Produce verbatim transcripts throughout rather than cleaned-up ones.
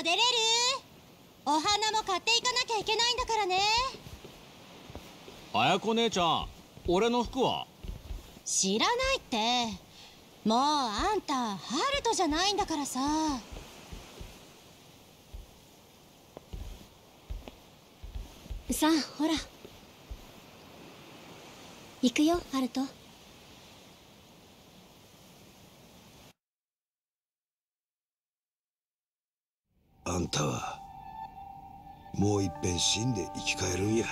と出れる？お花も買っていかなきゃいけないんだからね。 綾子姉ちゃん、俺の服は？ 知らないって。もうあんたハルトじゃないんだからさ。さあほら行くよハルト。 あんたはもういっぺん死んで生き返るんや。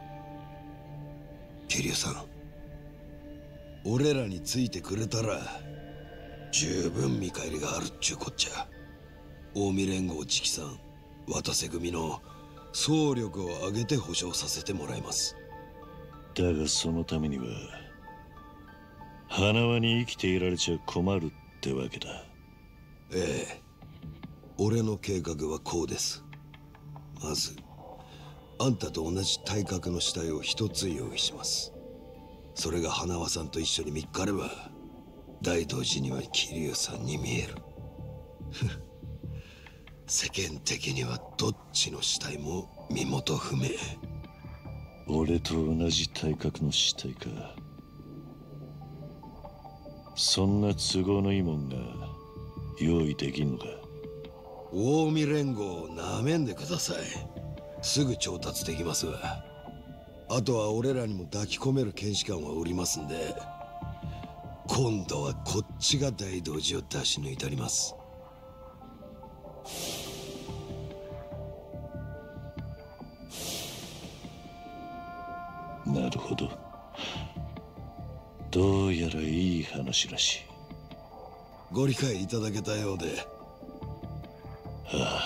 桐生さん、俺らについてくれたら十分見返りがあるっちゅうこっちゃ。近江連合直参渡瀬組の総力を挙げて保証させてもらいます。 だがそのためには花輪に生きていられちゃ困るってわけだ。 ええ、俺の計画はこうです。まずあんたと同じ体格の死体を一つ用意します。それが花輪さんと一緒に見っかれば大道寺には桐生さんに見える。世間的にはどっちの死体も身元不明。 俺と同じ体格の死体か。そんな都合のいいもんが用意できんのか。 近江連合をなめんでください。すぐ調達できますわ。あとは俺らにも抱き込める検視官はおりますんで、今度はこっちが大道寺を出し抜いてあります。 なるほど。どうやらいい話らしい。 ご理解いただけたようで。 あ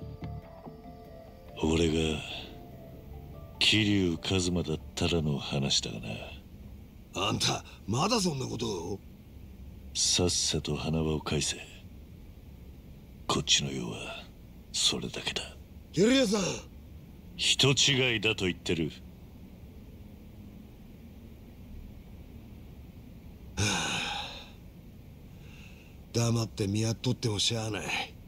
あ、俺が桐生一馬だったらの話だがな。 あんたまだそんなことを？ さっさと花輪を返せ。こっちの用はそれだけだ。 桐生さん、 人違いだと言ってる。 はあ、黙って見やっとってもしゃあない。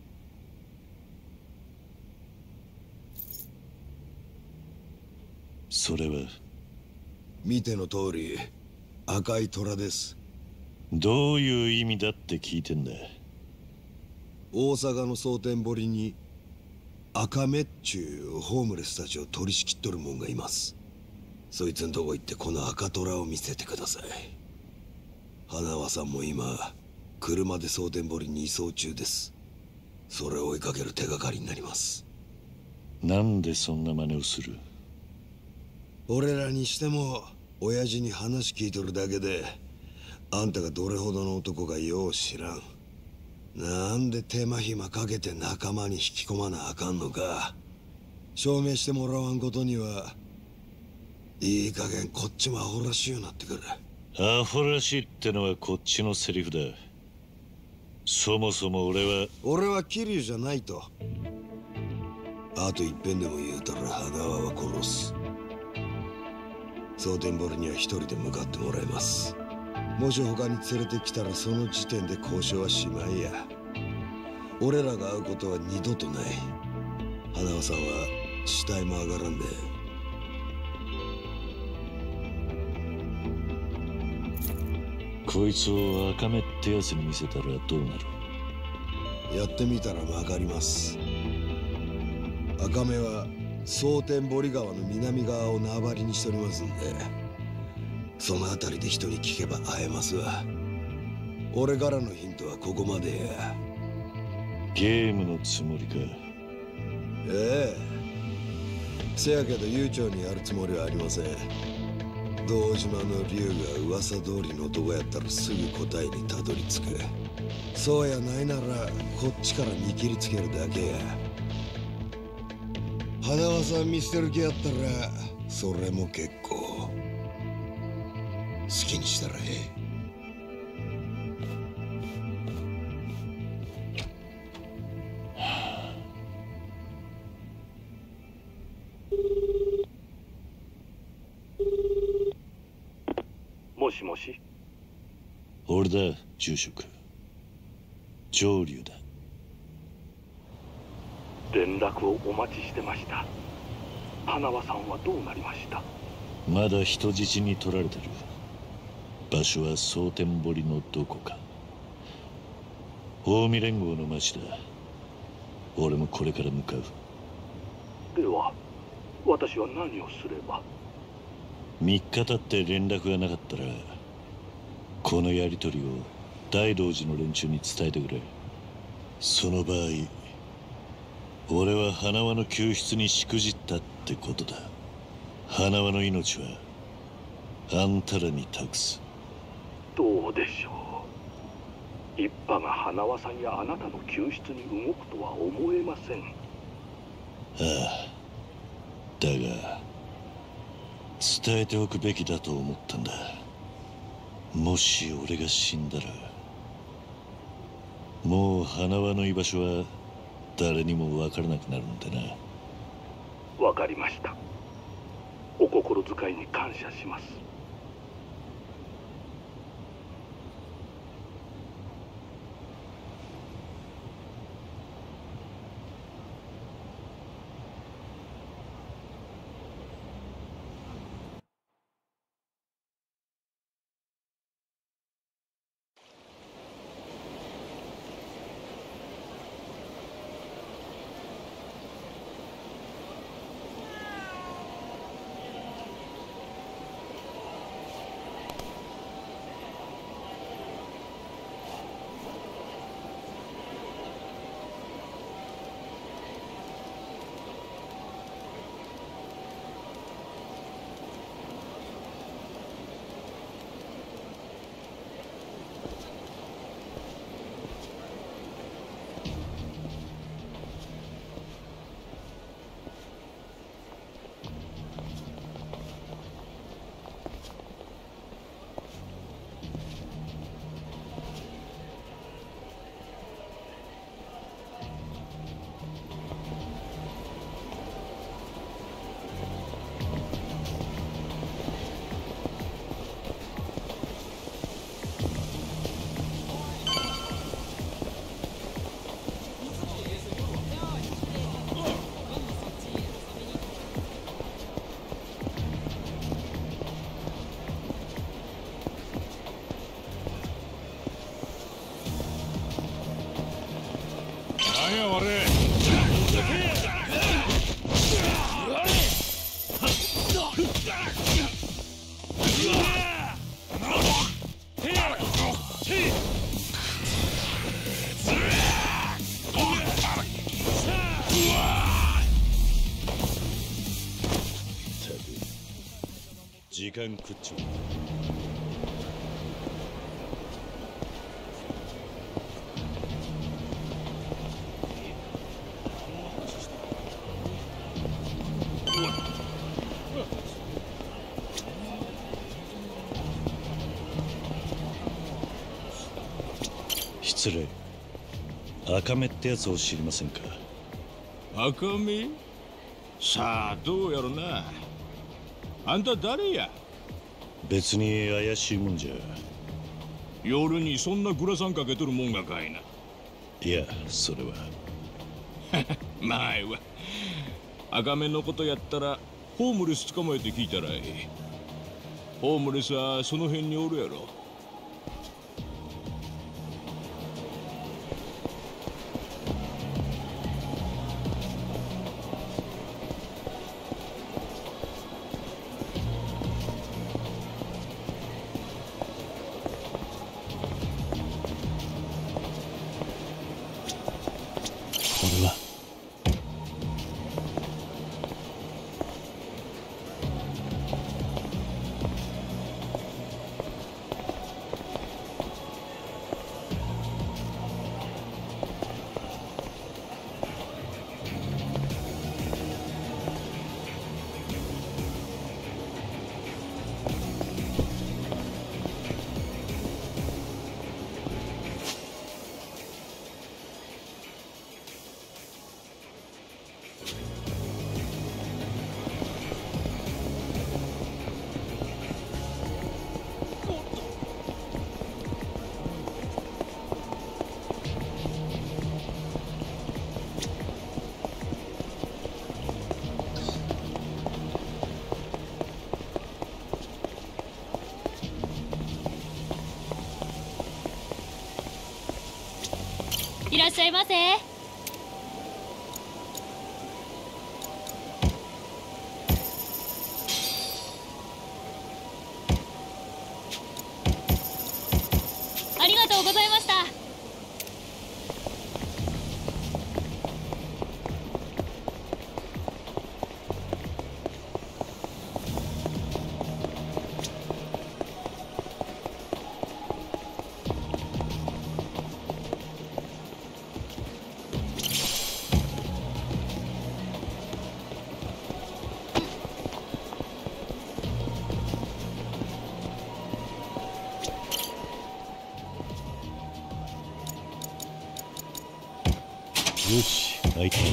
それは見ての通り赤い虎です。 どういう意味だって聞いてんだ。 大阪の蒼天堀に赤目っちゅうホームレスたちを取り仕切っとるもんがいます。そいつんとこ行ってこの赤虎を見せてください。花輪さんも今車で蒼天堀に移送中です。それを追いかける手がかりになります。 なんでそんな真似をする？ 俺らにしても親父に話聞いとるだけであんたがどれほどの男かよう知らん。なんで手間暇かけて仲間に引き込まなあかんのか証明してもらわんことにはいい加減こっちもアホらしいようになってくる。 アホらしいってのはこっちのセリフだ。そもそも俺は俺は桐生じゃないと。あと一遍でも言うたら花輪は殺す。蒼天堀には一人で向かってもらいます。もし他に連れてきたらその時点で交渉はしまいや。俺らが会うことは二度とない。花輪さんは死体も上がらんで。 こいつを赤目ってやつに見せたらどうなる？ やってみたらわかります。赤目は蒼天堀川の南側を縄張りにしておりますんで、その辺りで人に聞けば会えますわ。俺からのヒントはここまでや。 ゲームのつもりか？ ええ、せやけど悠長にやるつもりはありません。堂島の竜が噂通りの男やったらすぐ答えにたどり着く。そうやないならこっちから見切りつけるだけや。花輪さん見捨てる気やったらそれも結構。好きにしたらええ。 もしもし。 俺だ、住職。上流だ。 連絡をお待ちしてました。花輪さんはどうなりました？ まだ人質に取られてる。場所は蒼天堀のどこか。近江連合の町だ。俺もこれから向かう。 では私は何をすれば？ みっか経って連絡がなかったら、このやり取りを大道寺の連中に伝えてくれ。その場合、俺は花輪の救出にしくじったってことだ。花輪の命はあんたらに託す。 どうでしょう。一派が花輪さんやあなたの救出に動くとは思えません。 ああ、だが伝えておくべきだと思ったんだ。もし俺が死んだら、もう花輪の居場所は誰にも分からなくなるんだな。 わかりました。お心遣いに感謝します。 時間食っちゃう。失礼。赤目ってやつを知りませんか？ 赤目？さあどうやろな。あんた誰や？ 別に怪しいもんじゃ。 夜にそんなグラサンかけとるもんがかいな。 いや、それはまあええわ。赤目のことやったらホームレス捕まえて聞いたらええ。ホームレスはその辺におるやろ。 らっしゃいませ。ありがとうございました。 よし、開いた。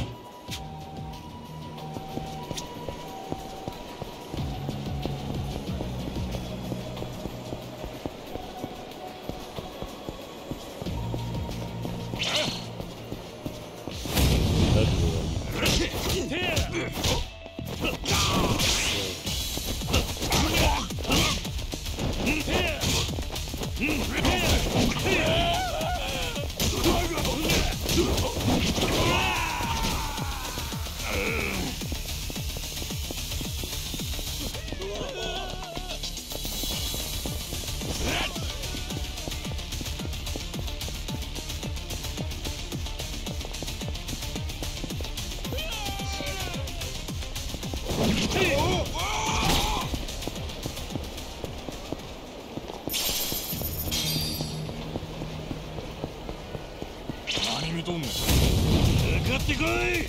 何見とんねん。 かかってこい。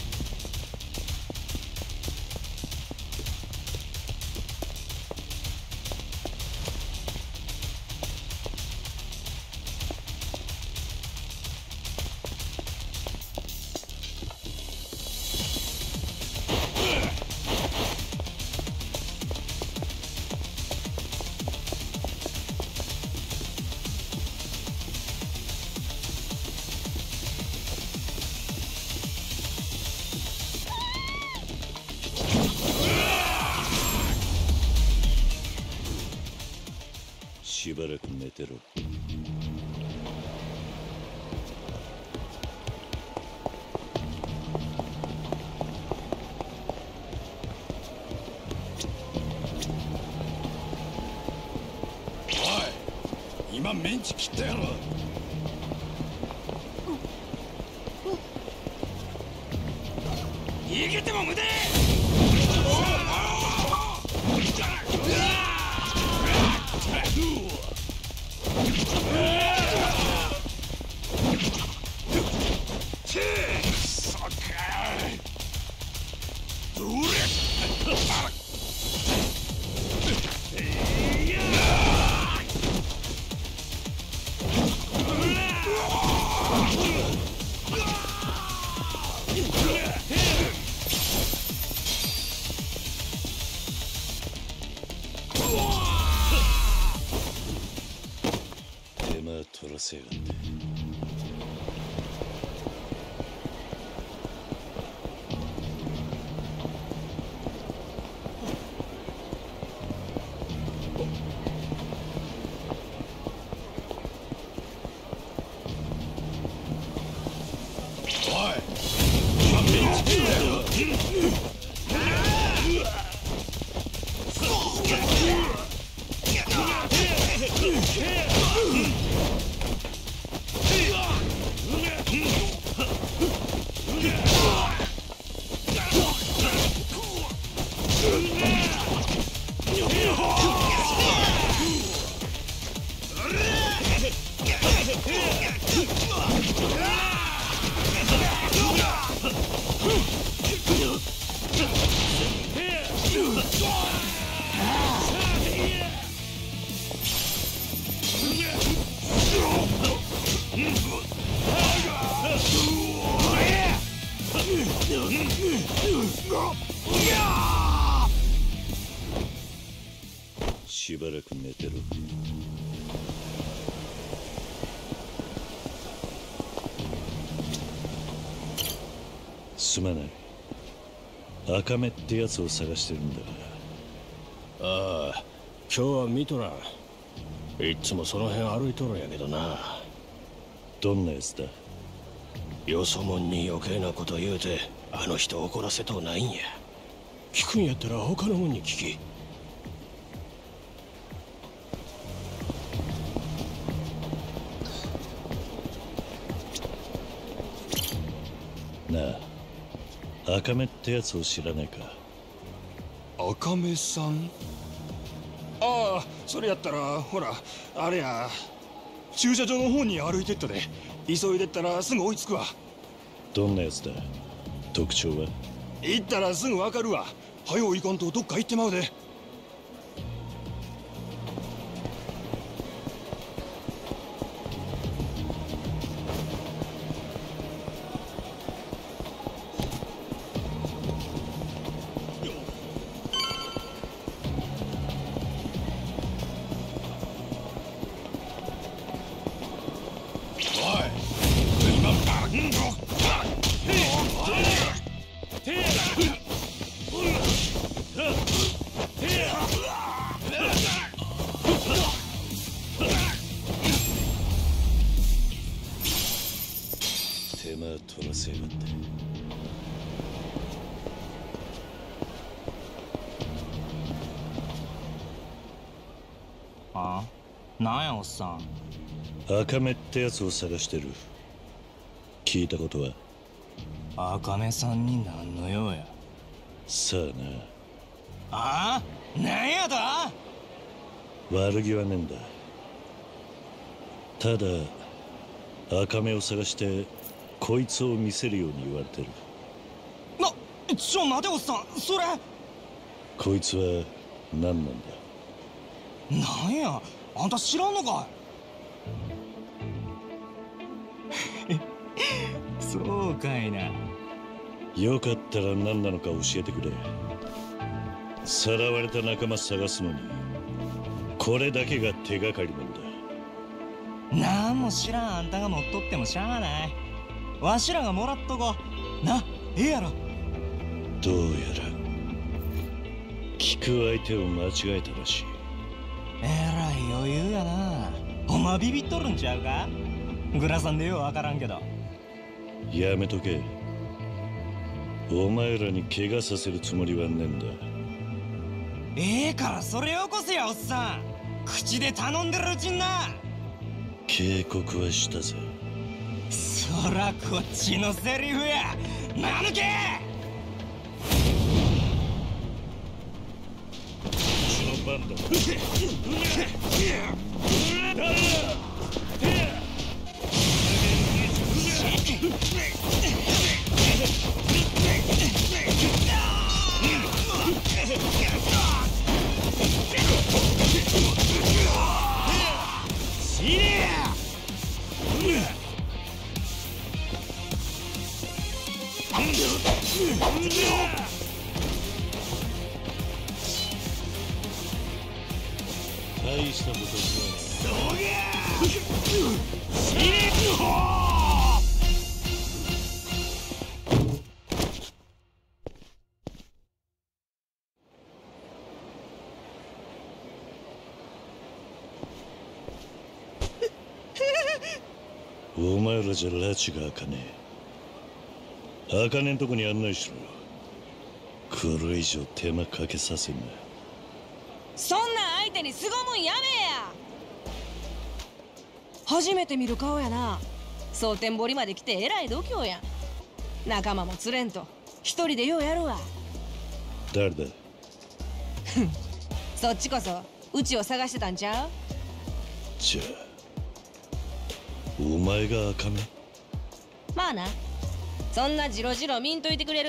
しばらく寝てろ。 おい、今メンチ切ったやろ。逃げても無駄。 手間取らせやがって。しばらく寝てろ。すまない。赤目ってやつを探してるんだ。 ああ、今日は見とらん。いっつもその辺歩いとるんやけどな。 どんなやつだ？ よそもんに余計なこと言うてあの人怒らせとうないんや。聞くんやったら他のもんに聞き。 なあ、赤目ってやつを知らないか？ 赤目さん？ああ、それやったらほらあれや、駐車場の方に歩いてったで。急いでったらすぐ追いつくわ。 どんなやつだ？特徴は？ 行ったらすぐわかるわ。はよ行かんとどっか行ってまうで。 手間取らせやがって。 ああ、なんやおっさん。 赤目ってやつを探してる。聞いたことは？ 赤目さんに何の用や。 さあな。 ああ、なんやと？ 悪気はねえんだ。ただ赤目を探してこいつを見せるように言われてる。 な、ちょ待ておっさん、それ。 こいつは何なんだ？ なんや、あんた知らんのかい？そうかいな。 よかったら何なのか教えてくれ。さらわれた仲間探すのにこれだけが手がかりなんだ。 なんも知らんあんたが持っとってもしゃあない。わしらがもらっとこな。ええやろ。 どうやら聞く相手を間違えたらしい。 えらい余裕やな。お前ビビっとるんちゃうか？グラさんでようわからんけど。 やめとけ。お前らに怪我させるつもりはねえんだ。 ええからそれよこせやおっさん。口で頼んでるうちにな。 警告はしたぜ。 そらこっちのセリフや。なぬけ！ うちの番だ。大したことじゃない。お前らじゃ拉致が開かねえ。開かねえんとこに案内しろ。これ以上手間かけさせんな。 そんなん相手に凄むんやめや。初めて見る顔やな。蒼天堀まで来てえらい度胸やん。仲間も連れんと一人でようやるわ。 誰だ？ そっちこそうちを探してたんちゃう？ じゃあお前が赤目？ まあな。そんなジロジロ見んといてくれる？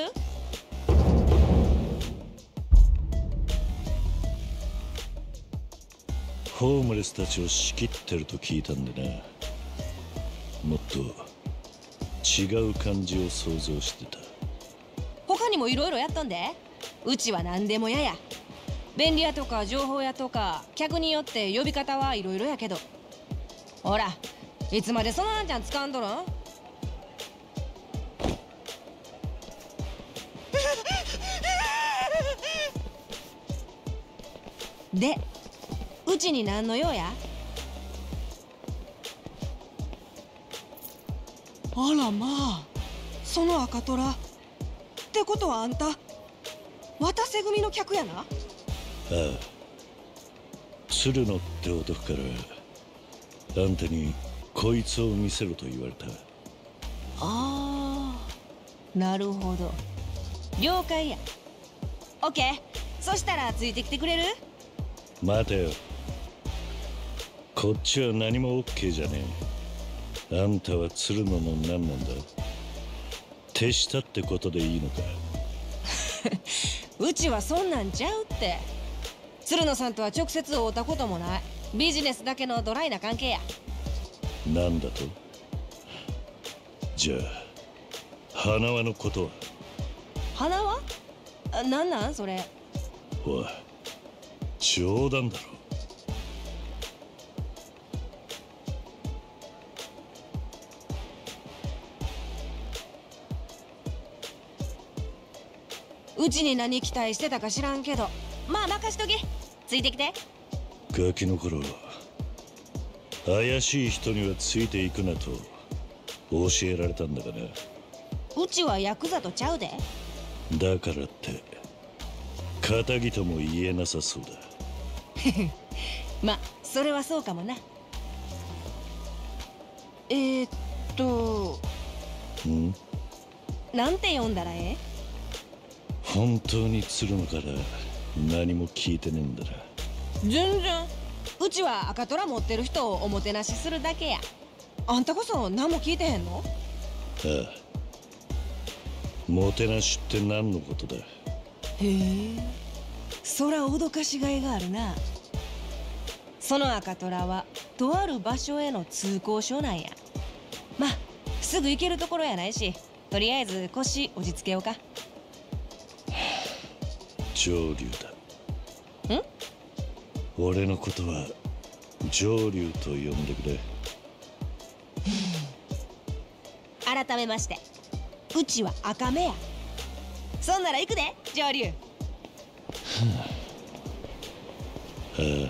ホームレスたちを仕切ってると聞いたんでな。もっと違う感じを想像してた。 他にもいろいろやっとんで。うちは何でもやや。便利屋とか情報屋とか客によって呼び方はいろいろやけど。ほら、いつまでそのなんちゃん使わんとるん？で、うちに何の用や？ あらまあ、その赤虎ってことはあんた渡瀬組の客やな。 ああ、鶴野って男からあんたにこいつを見せろと言われた。 ああ、なるほど、了解や。オッケー、そしたらついてきてくれる？ 待てよ、こっちは何も OK じゃねえ。あんたは鶴野の何なんだ？手下ってことでいいのか？ うちはそんなんちゃうって。鶴野さんとは直接会うたこともないビジネスだけのドライな関係や。 なんだと？じゃあ花輪のことは？ 花輪？あ、なんなんそれ？ おい、冗談だろ。 うちに何期待してたか知らんけど、まあ任しとき。ついてきて。 ガキの頃、怪しい人にはついていくなと教えられたんだがな。 うちはヤクザとちゃうで。 だからって仇とも言えなさそうだ。 まあそれはそうかもな。えー、っとんなんて読んだらええ？ 本当に鶴野から何も聞いてねえんだな。 全然。うちは赤虎持ってる人をおもてなしするだけや。あんたこそ何も聞いてへんの？ ああ、もてなしって何のことだ？ へえ、そら脅かしがいがあるな。その赤虎はとある場所への通行証なんや。まあすぐ行けるところやないし、とりあえず腰落ち着けようか。 上流だ。 ん？ 俺のことは上流と呼んでくれ。 改めまして、うちは赤目や。そんなら行くで、上流。 はあ、ああ。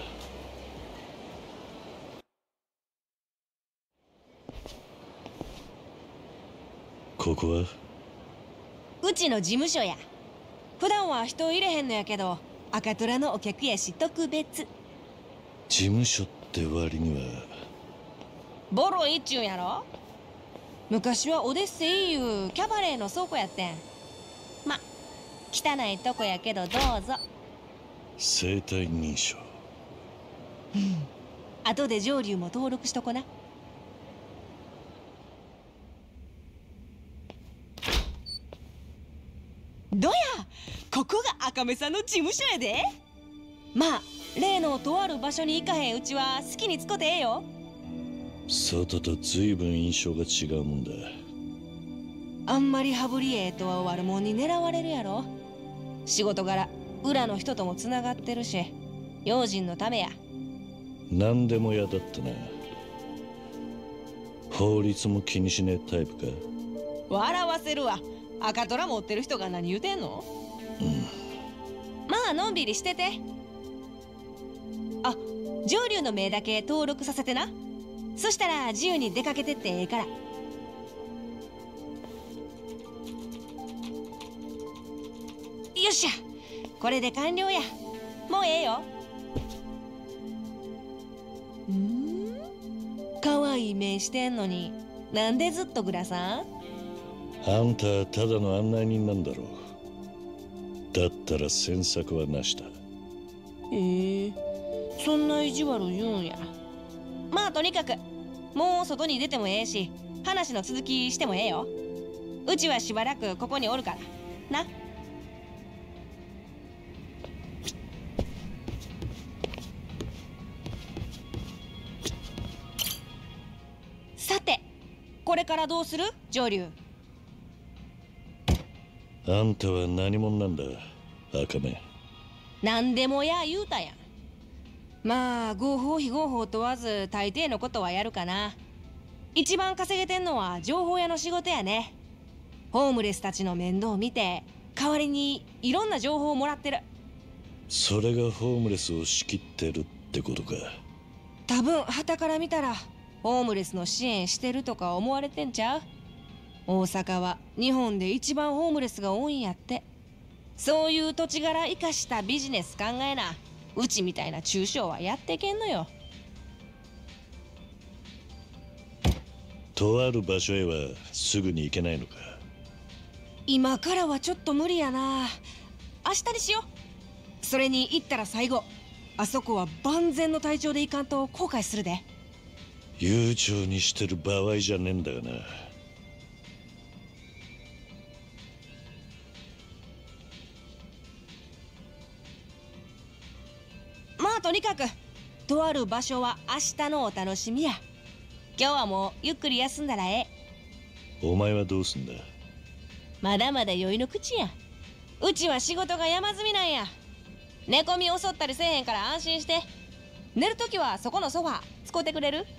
ここは？ うちの事務所や。普段は人入れへんのやけど、赤虎のお客やし特別。 事務所って割にはボロいっちゅうんやろ。昔はオデッセイいうキャバレーの倉庫やってん。ま、汚いとこやけどどうぞ。 生体認証。 うん、後で上流も登録しとこな。どや、ここが赤目さんの事務所やで。まあ例のとある場所に行かへんうちは好きに使ってええよ。 外と随分印象が違うもんだ。 あんまり羽振りええとは悪者に狙われるやろ。仕事柄裏の人ともつながってるし、用心のためや。 何でも嫌だったな。法律も気にしねえタイプか？ 笑わせるわ。赤虎持ってる人が何言うてんの？ うん、 まあのんびりしてて。あ、上流の名だけ登録させてな。そしたら自由に出かけてってええから。よっしゃ、これで完了や。もうええよ。んー、かわいい目してんのになんでずっとグラさん？ あんたはただの案内人なんだろう。だったら詮索はなしだ。 へえ、そんな意地悪言うんや。まあとにかくもう外に出てもええし、話の続きしてもええよ。うちはしばらくここにおるからな。さて、これからどうする？上流。 あんたは何者なんだ、赤目？ 何でもや言うたやん。まあ合法非合法問わず大抵のことはやるかな。一番稼げてんのは情報屋の仕事やね。ホームレスたちの面倒を見て代わりにいろんな情報をもらってる。 それがホームレスを仕切ってるってことか？ 多分傍から見たらホームレスの支援してるとか思われてんちゃう？ 大阪は日本で一番ホームレスが多いんやって。そういう土地柄生かしたビジネス考えな、うちみたいな中小はやってけんのよ。 とある場所へはすぐに行けないのか。 今からはちょっと無理やな。明日にしよう。それに行ったら最後、あそこは万全の体調で行かんと後悔するで。 悠長にしてる場合じゃねえんだがな。 まあとにかくとある場所は明日のお楽しみや。今日はもうゆっくり休んだらええ。 お前はどうすんだ。 まだまだ酔いの口や。うちは仕事が山積みなんや。寝込み襲ったりせえへんから安心して。寝るときはそこのソファー使ってくれる？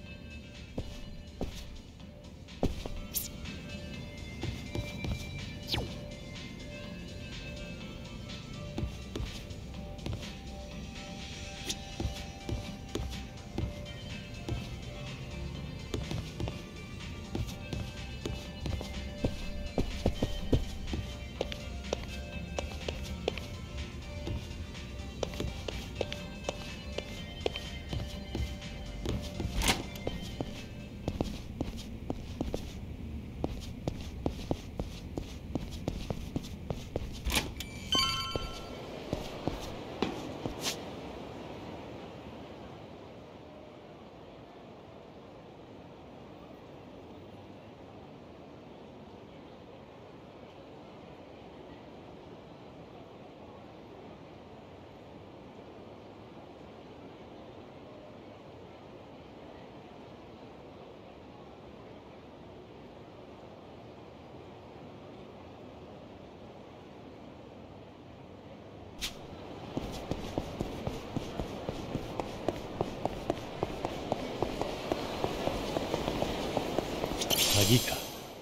鍵か。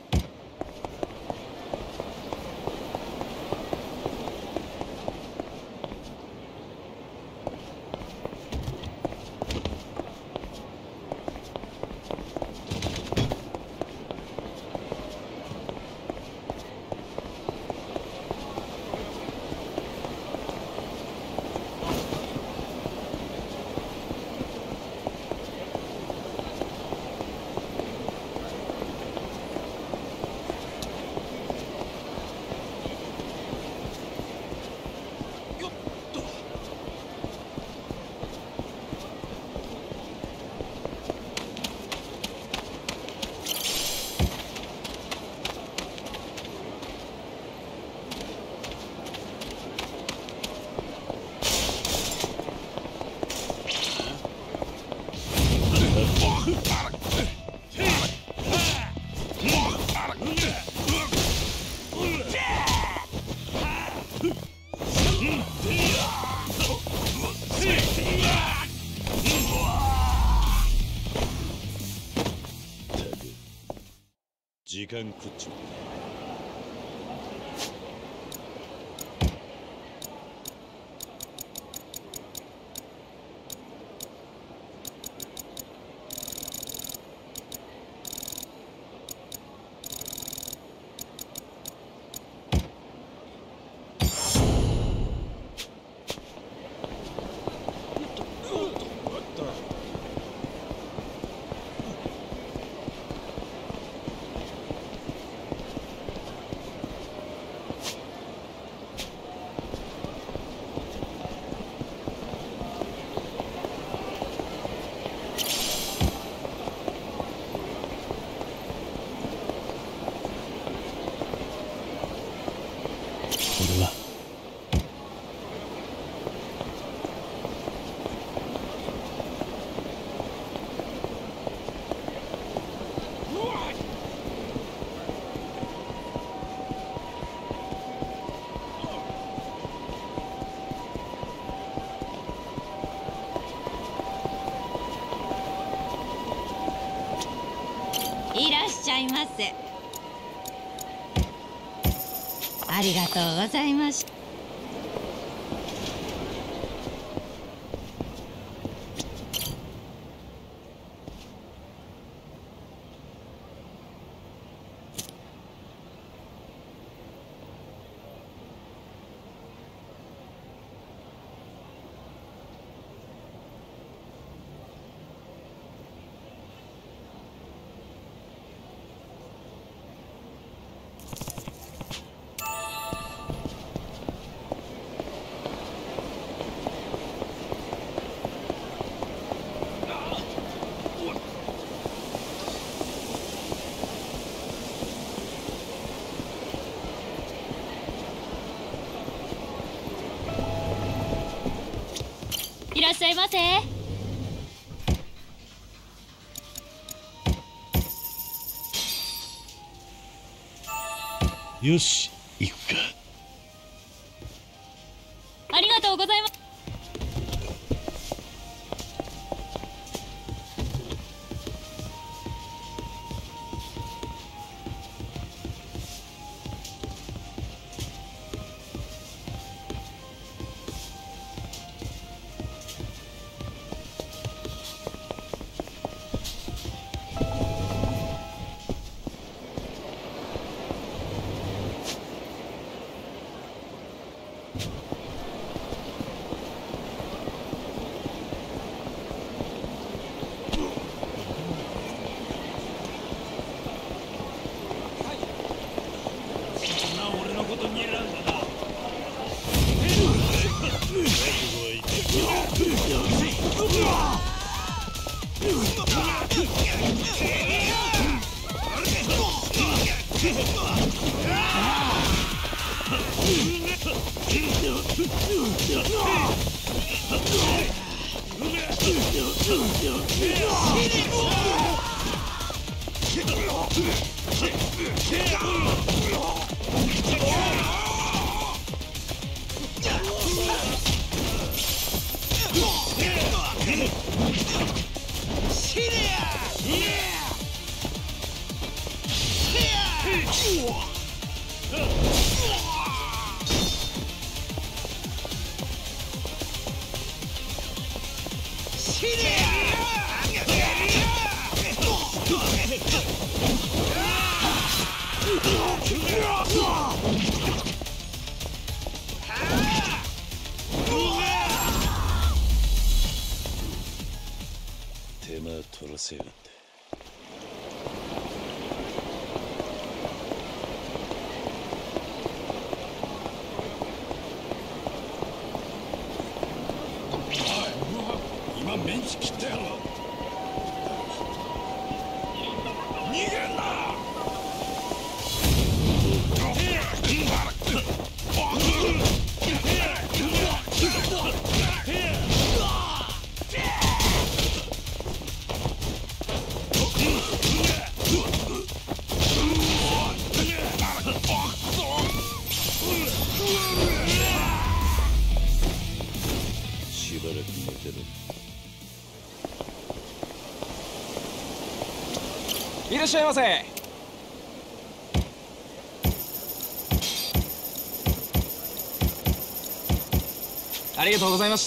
時間食っちまう。 いらっしゃいませ。ありがとうございました。 いらっしゃいませ。 よし、行くか。 ありがとうございます。 手間取らせやがって。 今メンチ切ったやろ。逃げんな。 しばらく寝てろ。 いらっしゃいませ。ありがとうございました。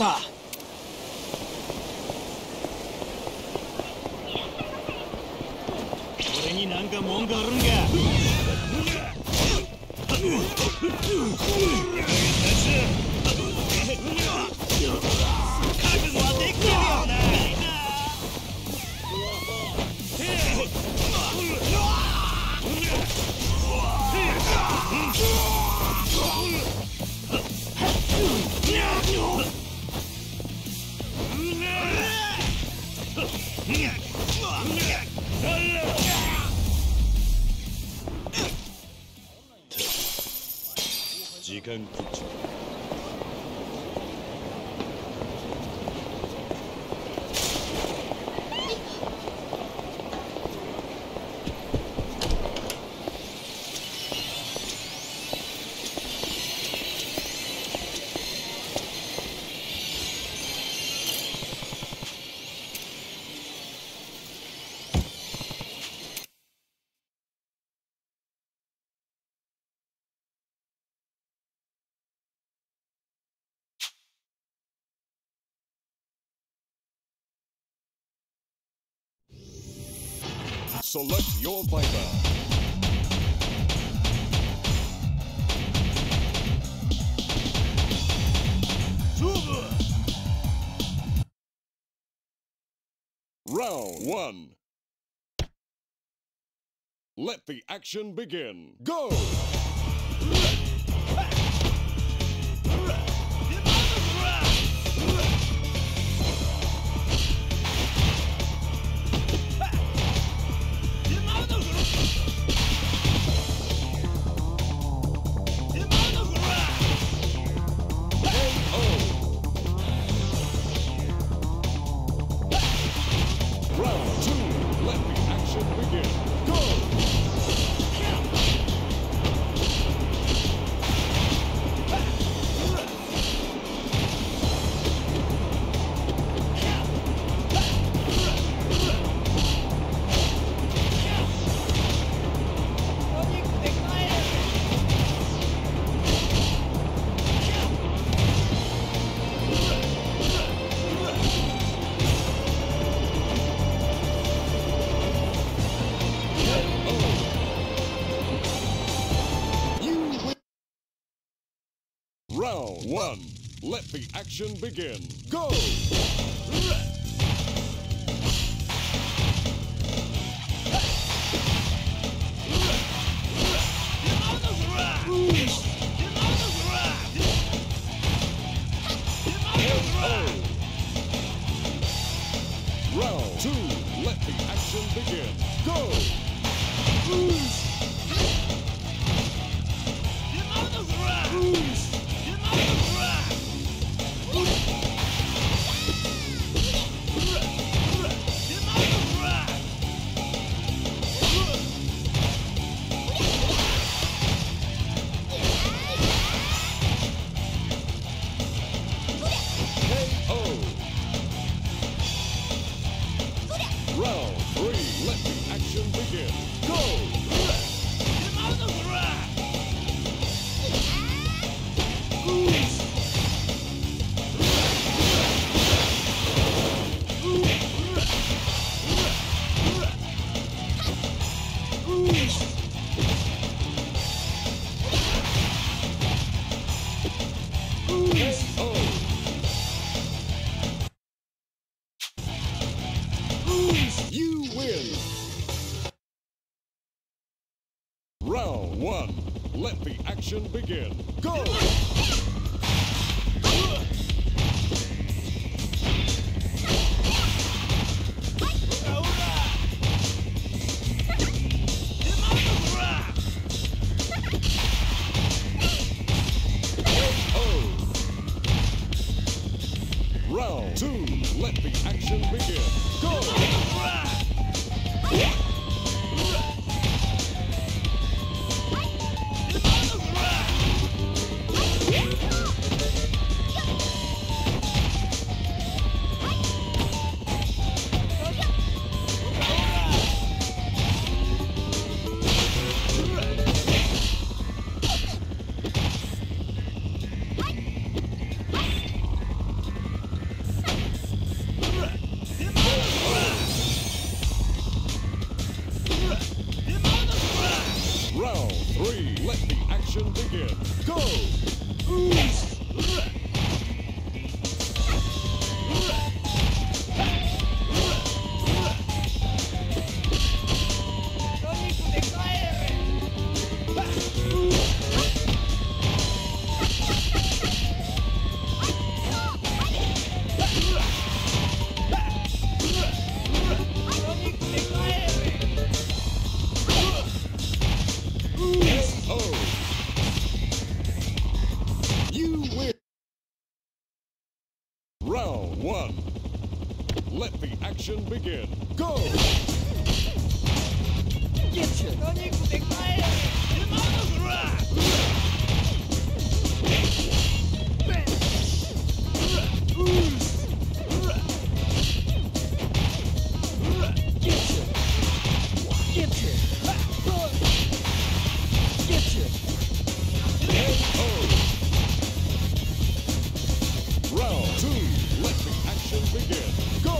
俺になんか文句あるんか。覚悟はできてるよな。 時間食っちゃう。 Select your Viper. Round one. Let the action begin. Go! Round one. Let the action begin. Go! Round two. Let the action begin. Go! Round three, let the action begin. Go! You win! Round one. Let the action begin. Go! Round two. Let the action begin. Go! Round three, let the action begin. Go! You win! Round one. Let the action begin. Go! Get you! Round two, let the action begin. Go!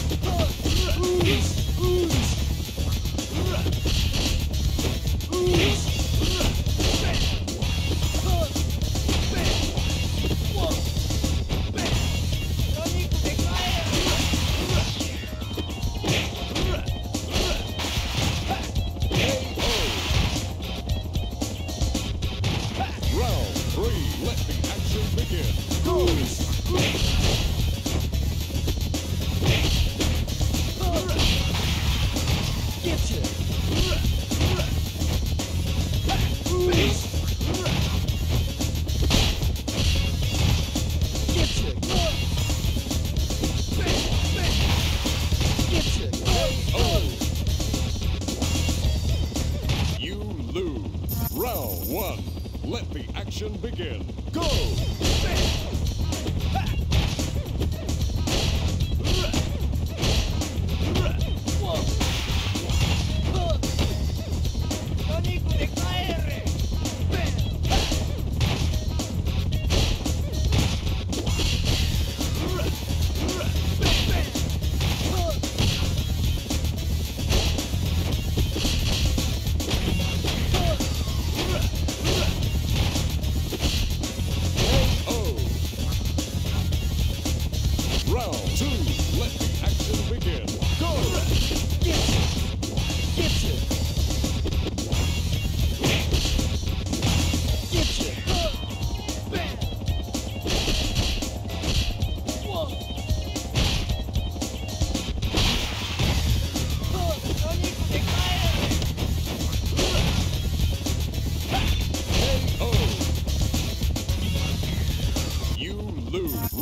Round three, let the action begin. Go! Get you! Get you! Get you! Oh! You lose. Round one. Let the action begin. Go!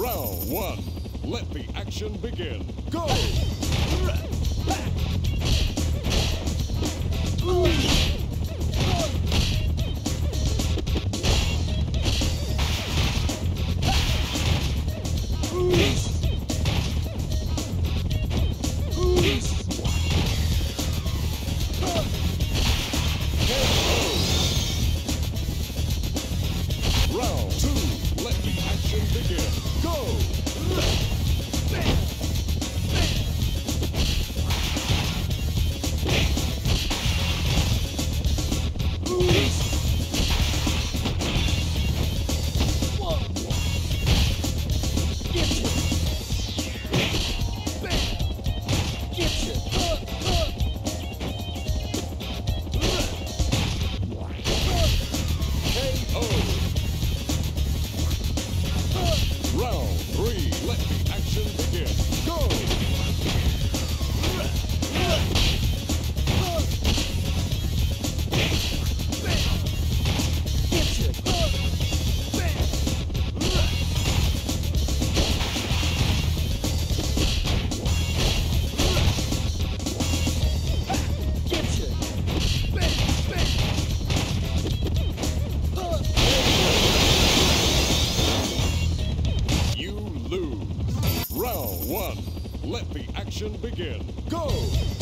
Round one. Let the action begin. Go! Round two. Let the action begin. Go! Round three, let the action begin. Go! You lose. Round one, let the action begin. Go!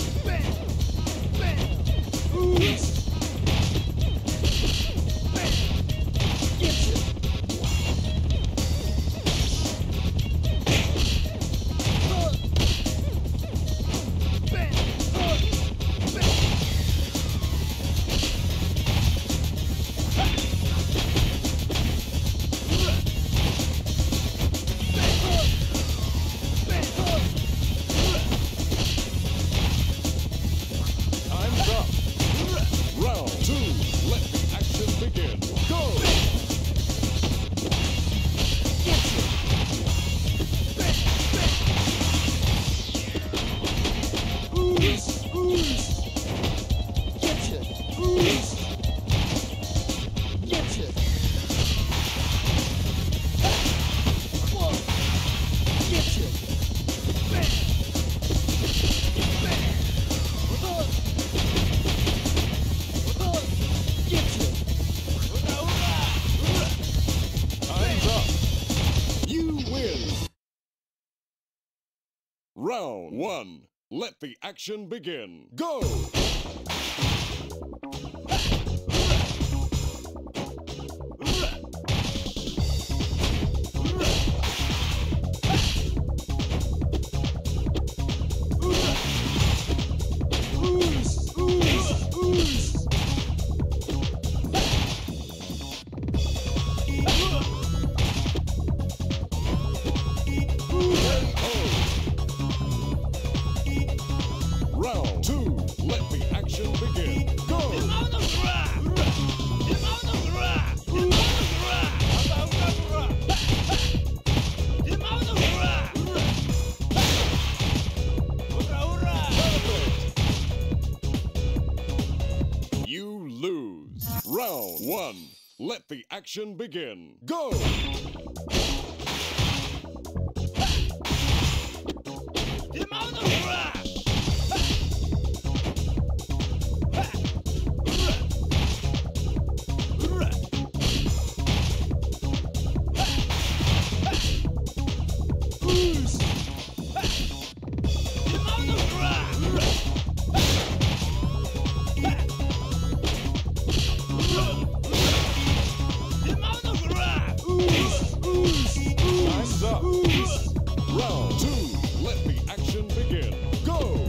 Time's up. Round two, let the action begin. Go! Time's up. You win. Round one, let the action begin. Go! Round two, let the action begin. Go! You lose. Round one, let the action begin. Go! Time's up. Round two, let the action begin. Go!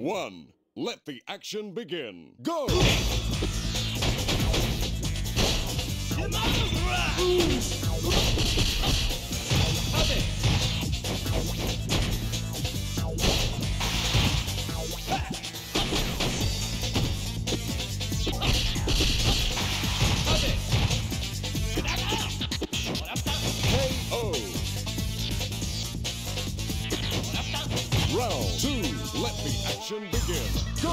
one. Let the action begin. Go! Round two, let the action begin. Go!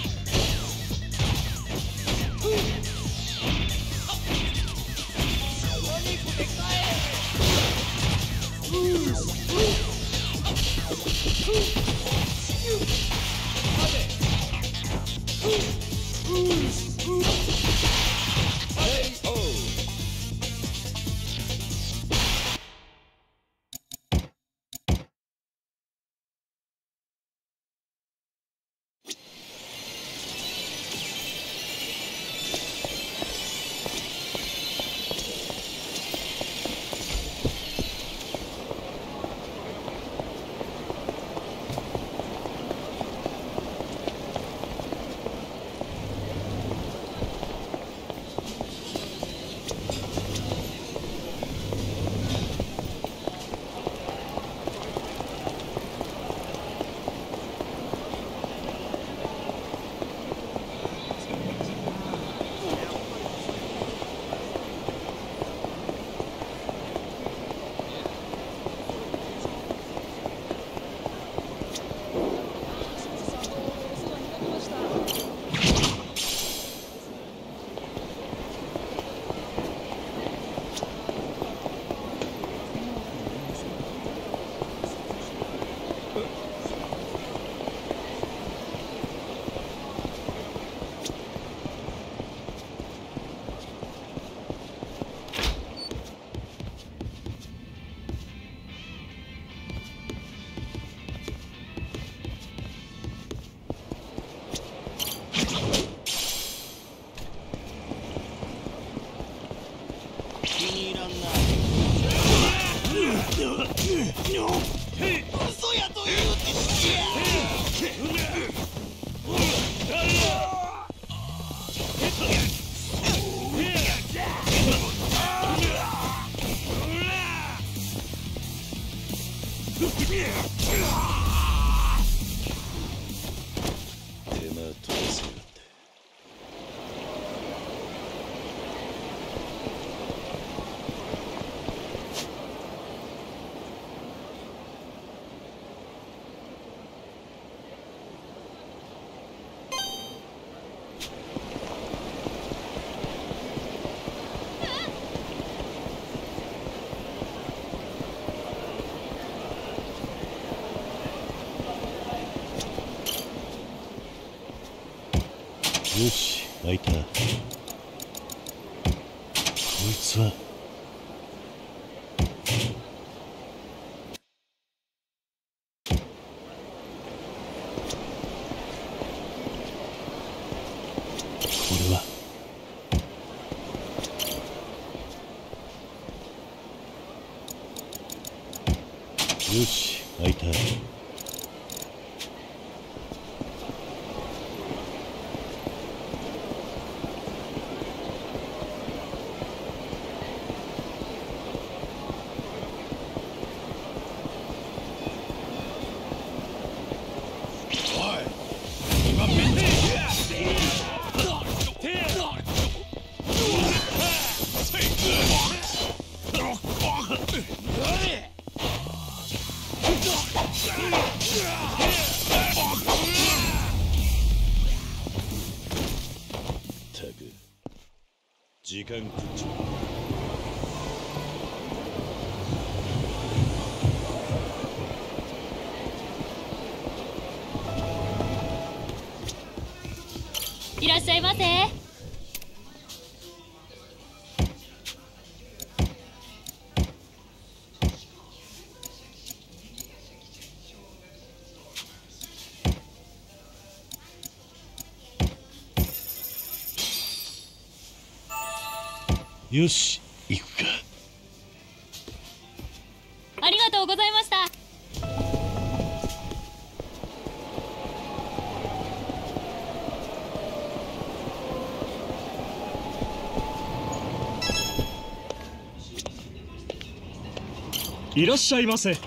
よし、開いた。こいつはこれはよし、開いた。時間食っちゃう。 いらっしゃいませ。 よし、行くか。 ありがとうございました。 いらっしゃいませ。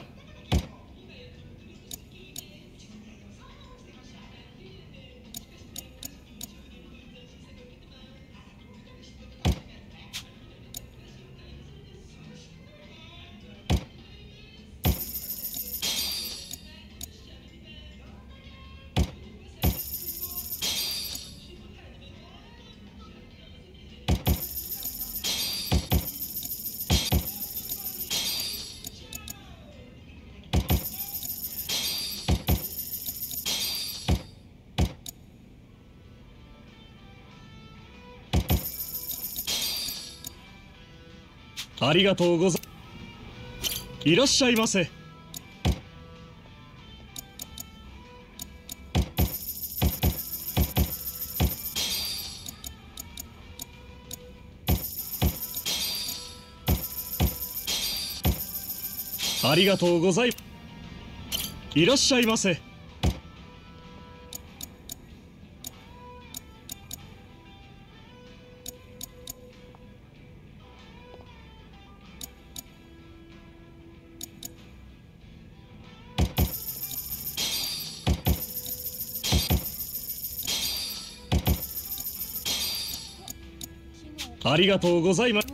ありがとうございます。いらっしゃいませ。ありがとうございます。いらっしゃいませ。ありがとうございます。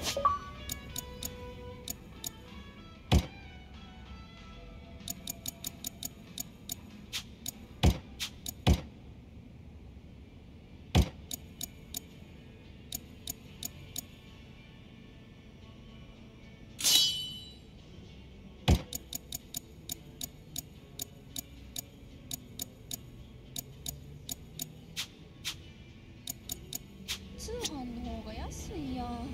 通販の方が安いやん。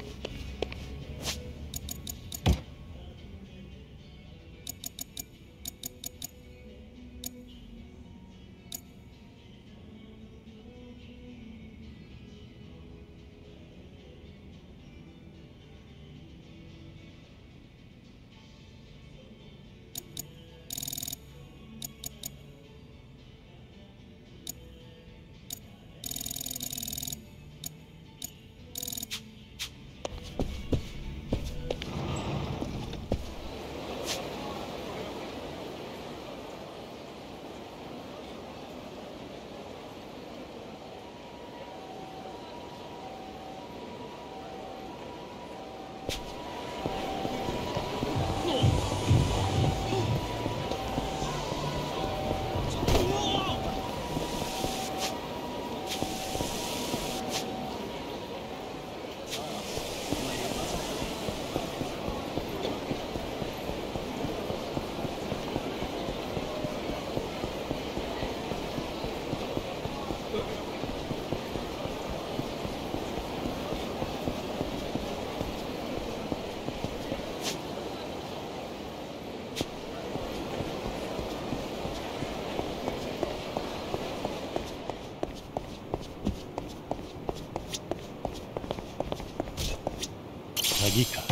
鍵か。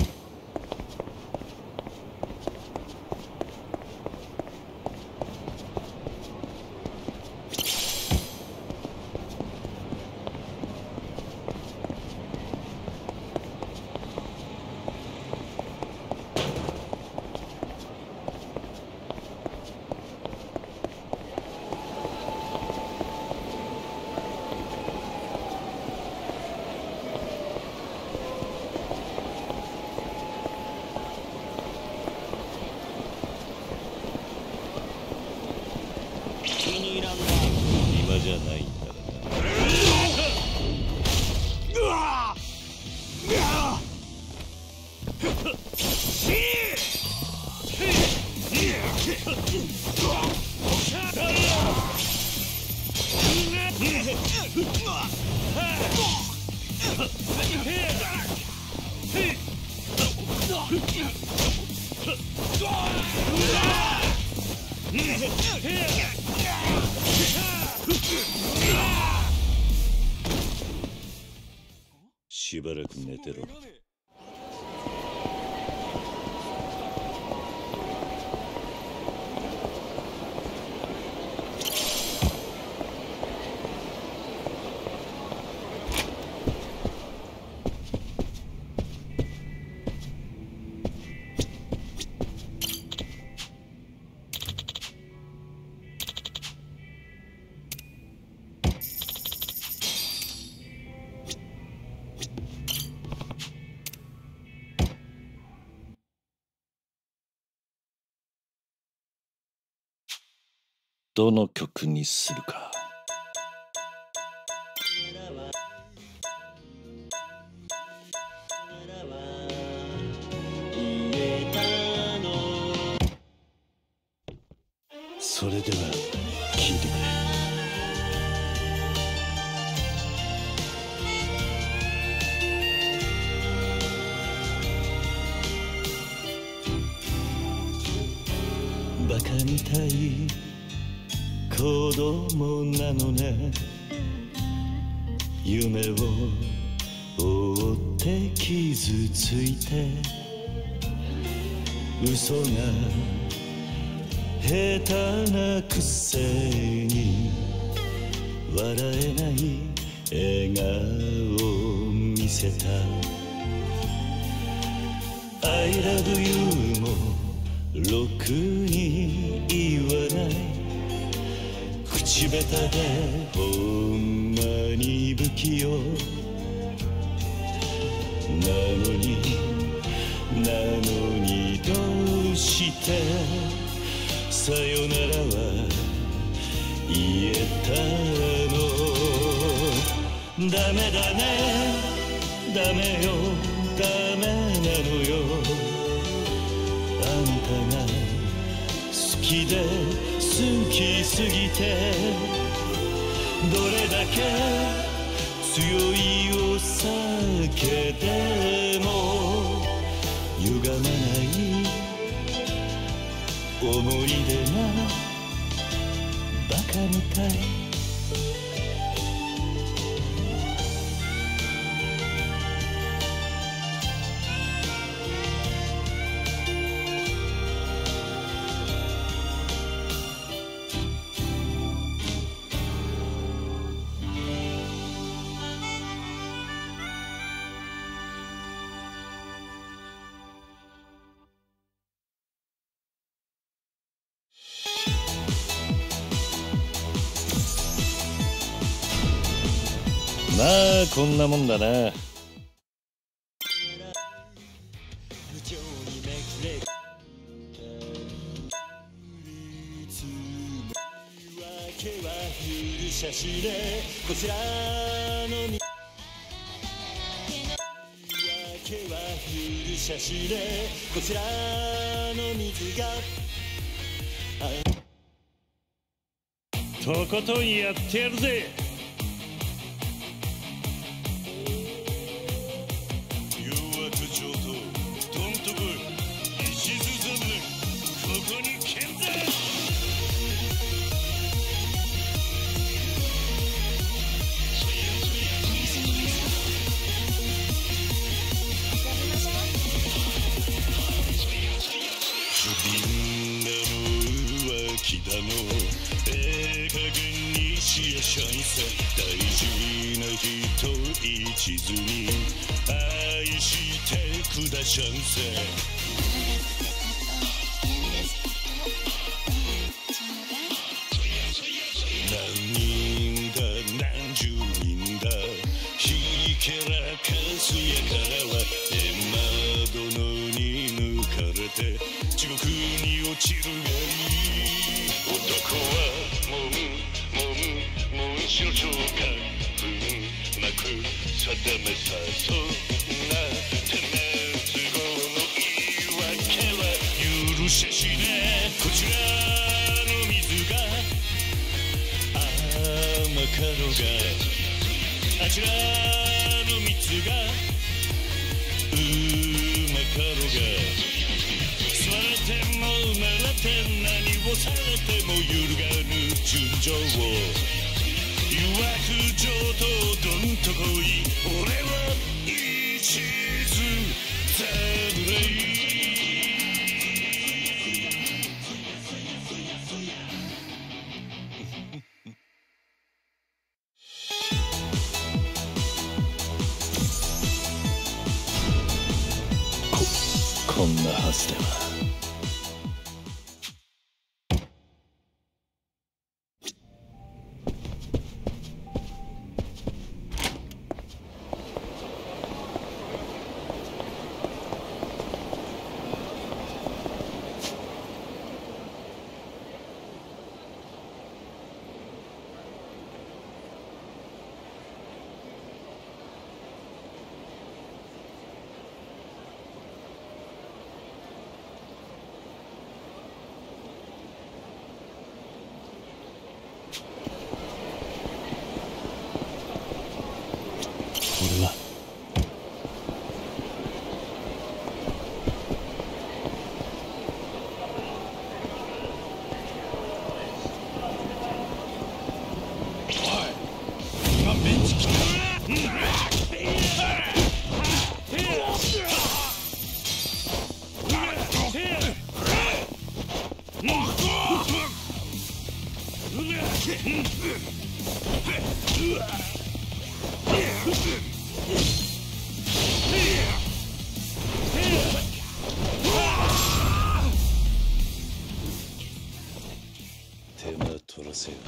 暇じゃないんだからな。しばらく寝てろ。 どの曲にするか。それでは聞いてくれ。バカみたい子供なのね。夢を追って傷ついて嘘が下手なくせに笑えない笑顔を見せた。 I love you もろくに言わない。口下手でほんまに不器用なのになのにどうしてさよならは言えたの。ダメだねダメよダメなのよ。あんたが好きで好きすぎてどれだけ強いお酒でも歪まない思い出がバカみたい。まあこんなもんだな。こちらのみ訳は風車しでこちらの水がとことんやってやるぜ。大事な人一途に愛してくだしゃんせ。何人だ何十人だひけらかすやからはエマ殿に抜かれて地獄に落ちるがいい。男はもんもん白鳥かうんなく定めさそんな手な都合の言い訳は許せしね。こちらの水が甘かろうがあちらの蜜がうまかろうが座れてもならて何をされても揺るがぬ純情を誘惑上等どんとこい俺は一途侍。ここんなはずでは。 俺は今ベンチ来た。 手間取らせよ。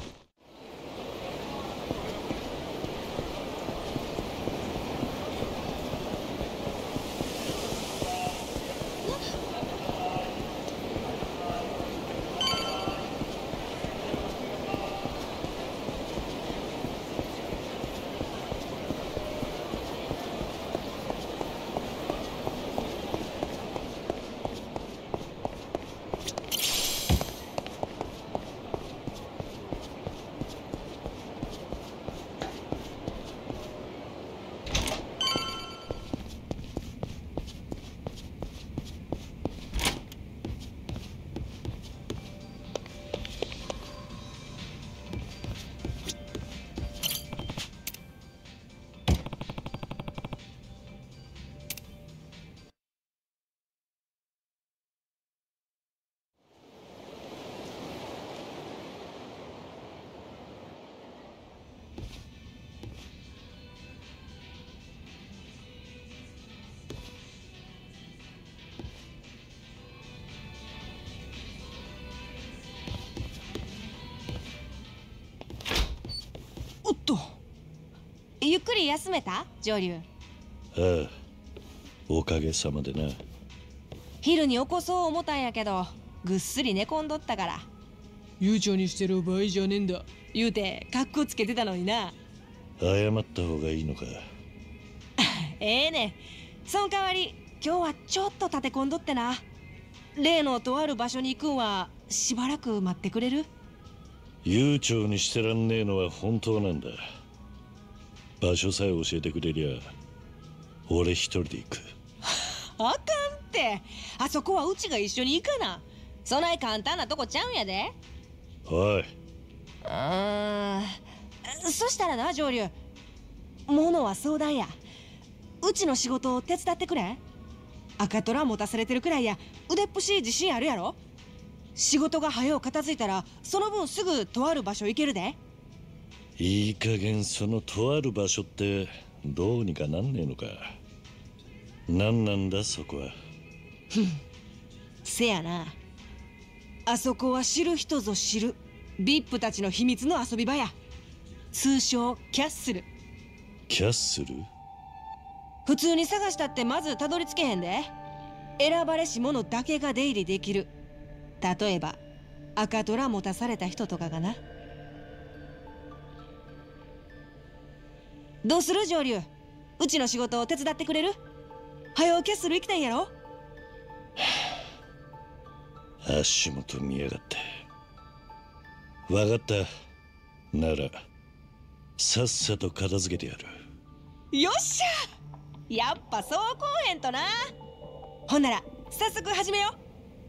おっと、ゆっくり休めた上流？ ああ、おかげさまでな。 昼に起こそう思ったんやけど、ぐっすり寝込んどったから。悠長にしてる場合じゃねえんだ言うてカッコつけてたのにな。 謝った方がいいのか。 ええねん。その代わり今日はちょっと立て込んどってな。例のとある場所に行くんはしばらく待ってくれる？ 悠長にしてらんねえのは本当なんだ。場所さえ教えてくれりゃ俺一人で行く。 あかんって、あそこはうちが一緒に行かな。そない簡単なとこちゃうんやで。 おい。 あー、そしたらな上流、物は相談や。うちの仕事を手伝ってくれ。赤虎持たされてるくらいや腕っぷし自信あるやろ。仕事が早う片付いたらその分すぐとある場所行けるで。 いい加減そのとある場所ってどうにかなんねえのか。なんなんだそこは。 ふん、せやな。あそこは知る人ぞ知る ブイアイピー たちの秘密の遊び場や。通称キャッスル。 キャッスル？ 普通に探したってまずたどり着けへんで。選ばれし者だけが出入りできる。例えば赤虎持たされた人とかがな。どうする上流、うちの仕事を手伝ってくれる？早うキャッスル行きたいんやろ。 足元見やがって。わかった。ならさっさと片付けてやる。 よっしゃ、やっぱそうこうへんとな。ほんなら早速始めよ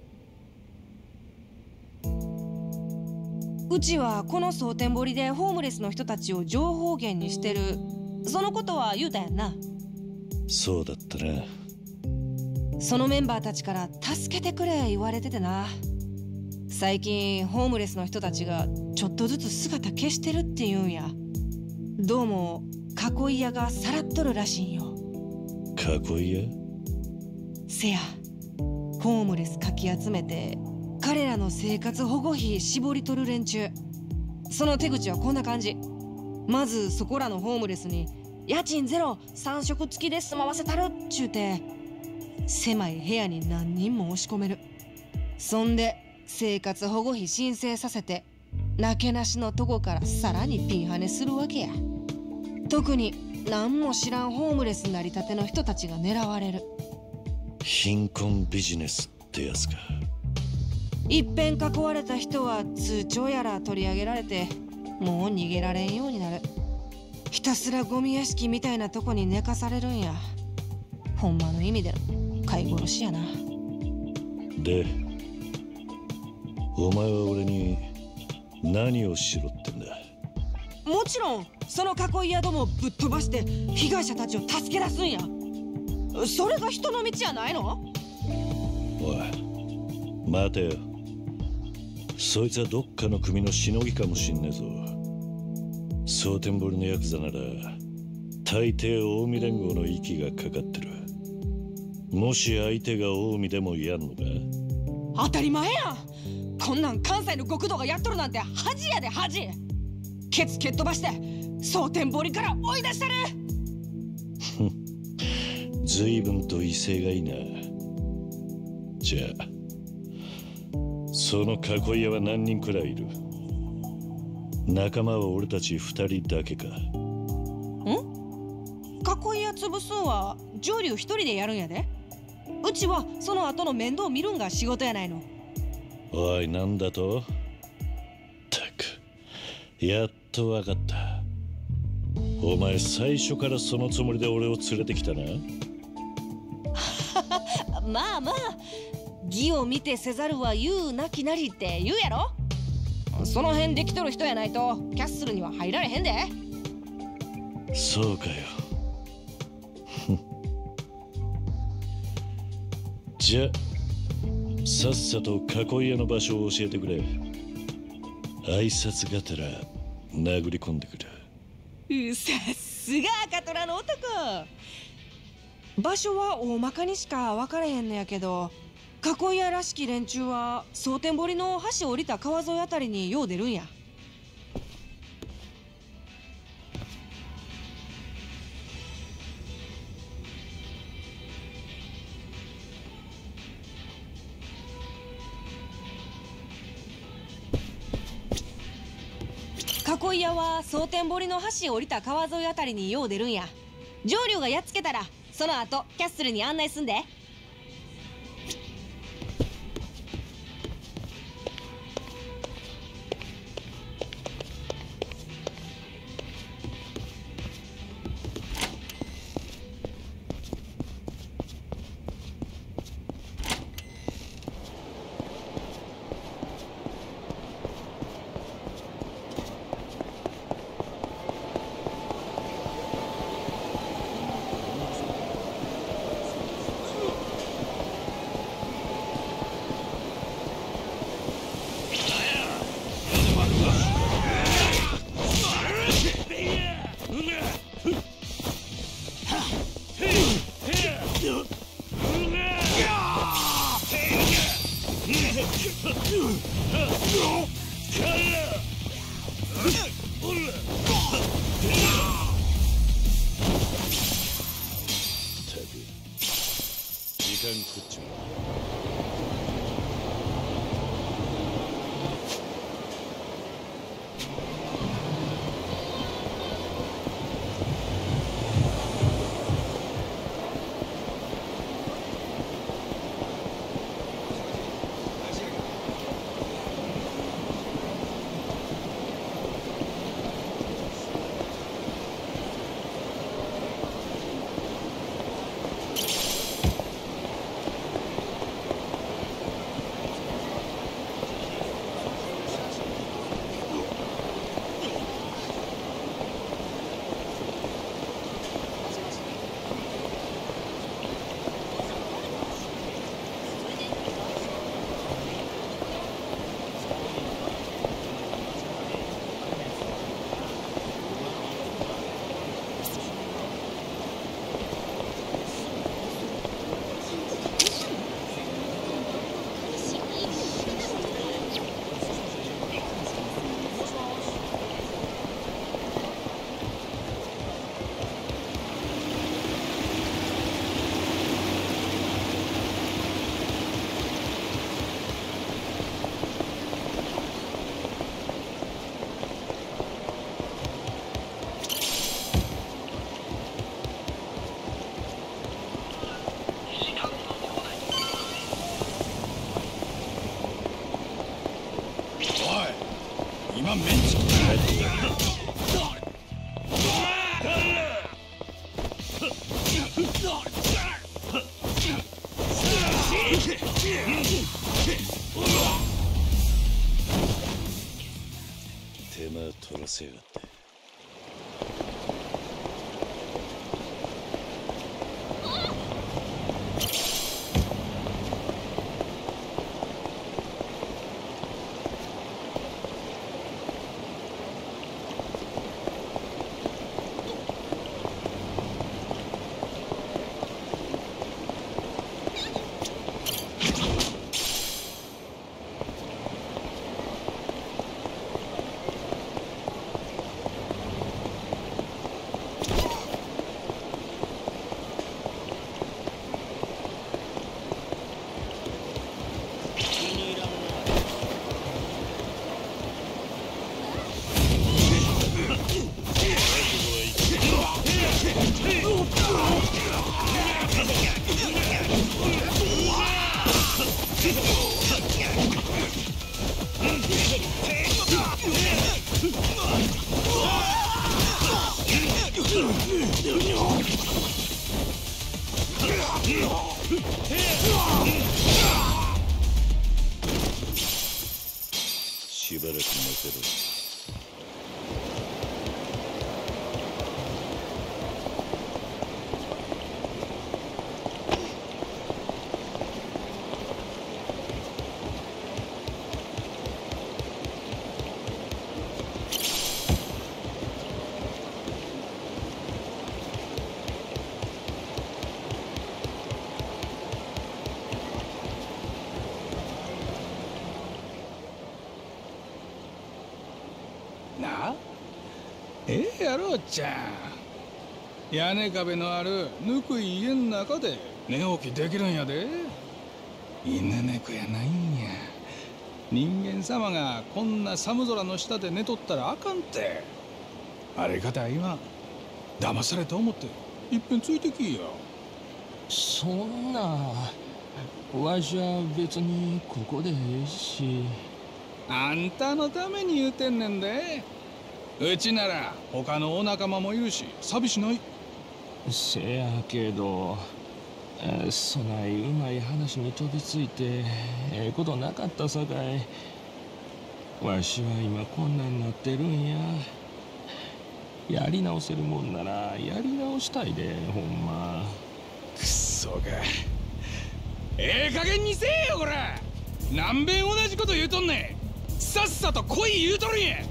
う。うちはこの蒼天堀でホームレスの人たちを情報源にしてる。そのことは言うたやんな。 そうだったな。 そのメンバーたちから助けてくれ言われててな。最近ホームレスの人たちがちょっとずつ姿消してるって言うんや。どうも囲い屋がさらっとるらしいんよ。 囲い屋？ せや、ホームレスかき集めて彼らの生活保護費絞り取る連中。その手口はこんな感じ。まずそこらのホームレスに家賃ゼロさん食付きで住まわせたるっちゅうて、狭い部屋に何人も押し込める。そんで生活保護費申請させて、なけなしのとこからさらにピンハネするわけや。特に何も知らんホームレスなりたての人たちが狙われる。 貧困ビジネスってやつか。 いっぺん囲われた人は通帳やら取り上げられて、もう逃げられんようになる。 ひたすらゴミ屋敷みたいなとこに寝かされるんや。ほんまの意味での飼い殺しやな。 で、お前は俺に何をしろってんだ？ もちろんその囲い宿もぶっ飛ばして被害者たちを助け出すんや。それが人の道やないの？ おい、待てよ。そいつはどっかの組のしのぎかもしんねえぞ。蒼天堀のヤクザなら大抵近江連合の息がかかってる。もし相手が近江でもやんのか？ 当たり前やん。こんなん関西の極道がやっとるなんて恥やで恥。ケツ蹴っ飛ばして蒼天堀から追い出したる。 随分と威勢がいいな。じゃあその囲い屋は何人くらいいる？仲間は俺たち二人だけか？ ん？囲い屋潰すんは上流一人でやるんやで。うちはその後の面倒見るんが仕事やないの。 おい、なんだと？たく、やっとわかった。お前最初からそのつもりで俺を連れてきたな。 まあまあ、義を見てせざるは言うなきなりって言うやろ。その辺できとる人やないとキャッスルには入られへんで。 そうかよ。じゃあさっさと囲い屋の場所を教えてくれ。挨拶がてら殴り込んでくる。 さすが赤虎の男。場所は大まかにしか分からへんのやけど、囲い屋らしき連中は蒼天堀の橋降りた川沿いあたりによう出るんや。囲い屋は蒼天堀の橋降りた川沿いあたりによう出るんや。上流がやっつけたらその後キャッスルに案内すんで。 そらせやがって。しばらく待てろ。 なええやろっちゃん。屋根壁のあるぬくい家の中で寝起きできるんやで。犬猫やないんや。人間様がこんな寒空の下で寝とったらあかんて。あれがだ今騙された思っていっぺんついてきいや。 そんなわしは別にここでええし。 あんたのために言うてんねんで。うちなら他のお仲間もいるし寂しない。 せやけどそないうまい話に飛びついてええことなかったさかいわしは今こんなんなってるんや。やり直せるもんならやり直したいでほんま。 くっそがええ加減にせえよこら。何べん同じこと言うとんねん。さっさと来い言うとるんや。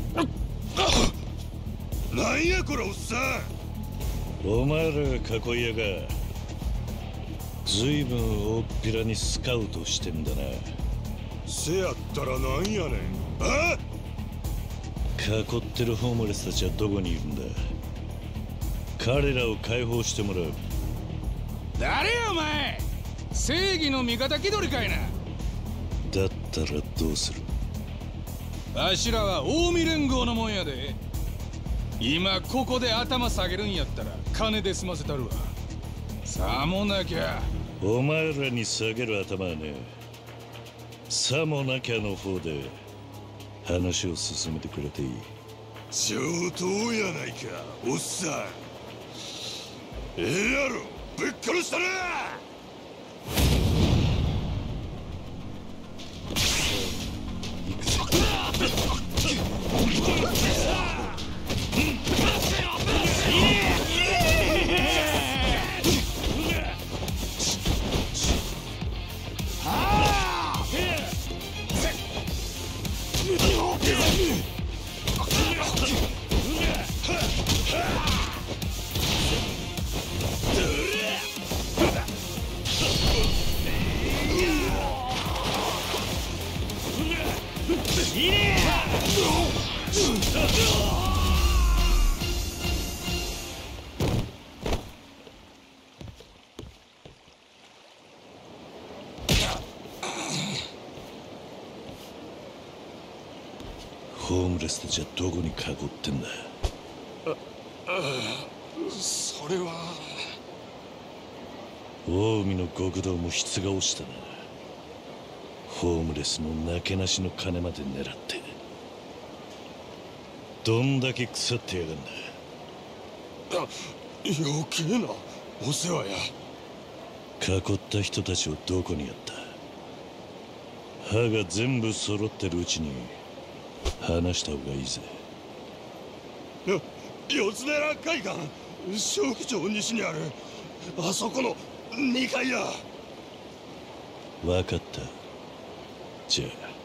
なんやこらおっさん。お前らが囲いやがずいぶん大っぴらにスカウトしてんだな。 せやったらなんやねん。あ囲ってるホームレスたちはどこにいるんだ。彼らを解放してもらう。 誰やお前。正義の味方気取りかいな。 だったらどうする。 わしらは近江連合のもんやで。今ここで頭下げるんやったら金で済ませたるわ。さもなきゃ。 お前らに下げる頭はね、さもなきゃの方で話を進めてくれていい。 上等やないかおっさん。ええやろぶっ殺したな。 ホームレスたちはどこに囲ってんだ。 ああそれは近江の極道も質が落ちたな。ホームレスのなけなしの金まで狙ってどんだけ腐ってやがんだ。 あ余計なお世話や。 囲った人たちをどこにやった。歯が全部揃ってるうちに話した方がいいぜ。 よ四つ寺会館、小区長西にあるあそこのにかいや。 分かった。じゃ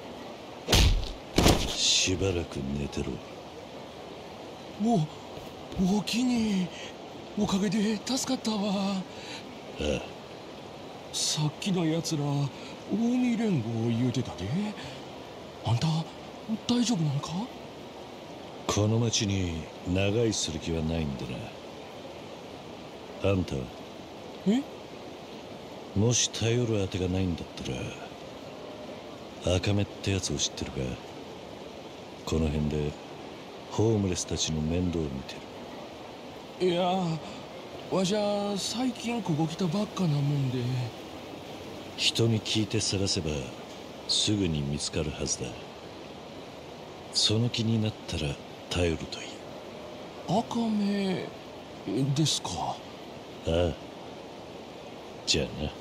あしばらく寝てろ。 おおおきにおかげで助かったわ。 ああ、 さっきのやつら近江連合言うてたで。あんた大丈夫なんか？ この町に長居する気はないんだな。あんたは？ え？ もし頼るあてがないんだったら、赤目ってやつを知ってるか？この辺でホームレスたちの面倒を見てる。いや、わしゃ最近ここ来たばっかなもんで。 人に聞いて探せばすぐに見つかるはずだ。その気になったら頼るといい。 赤目ですか？ ああ、じゃあな。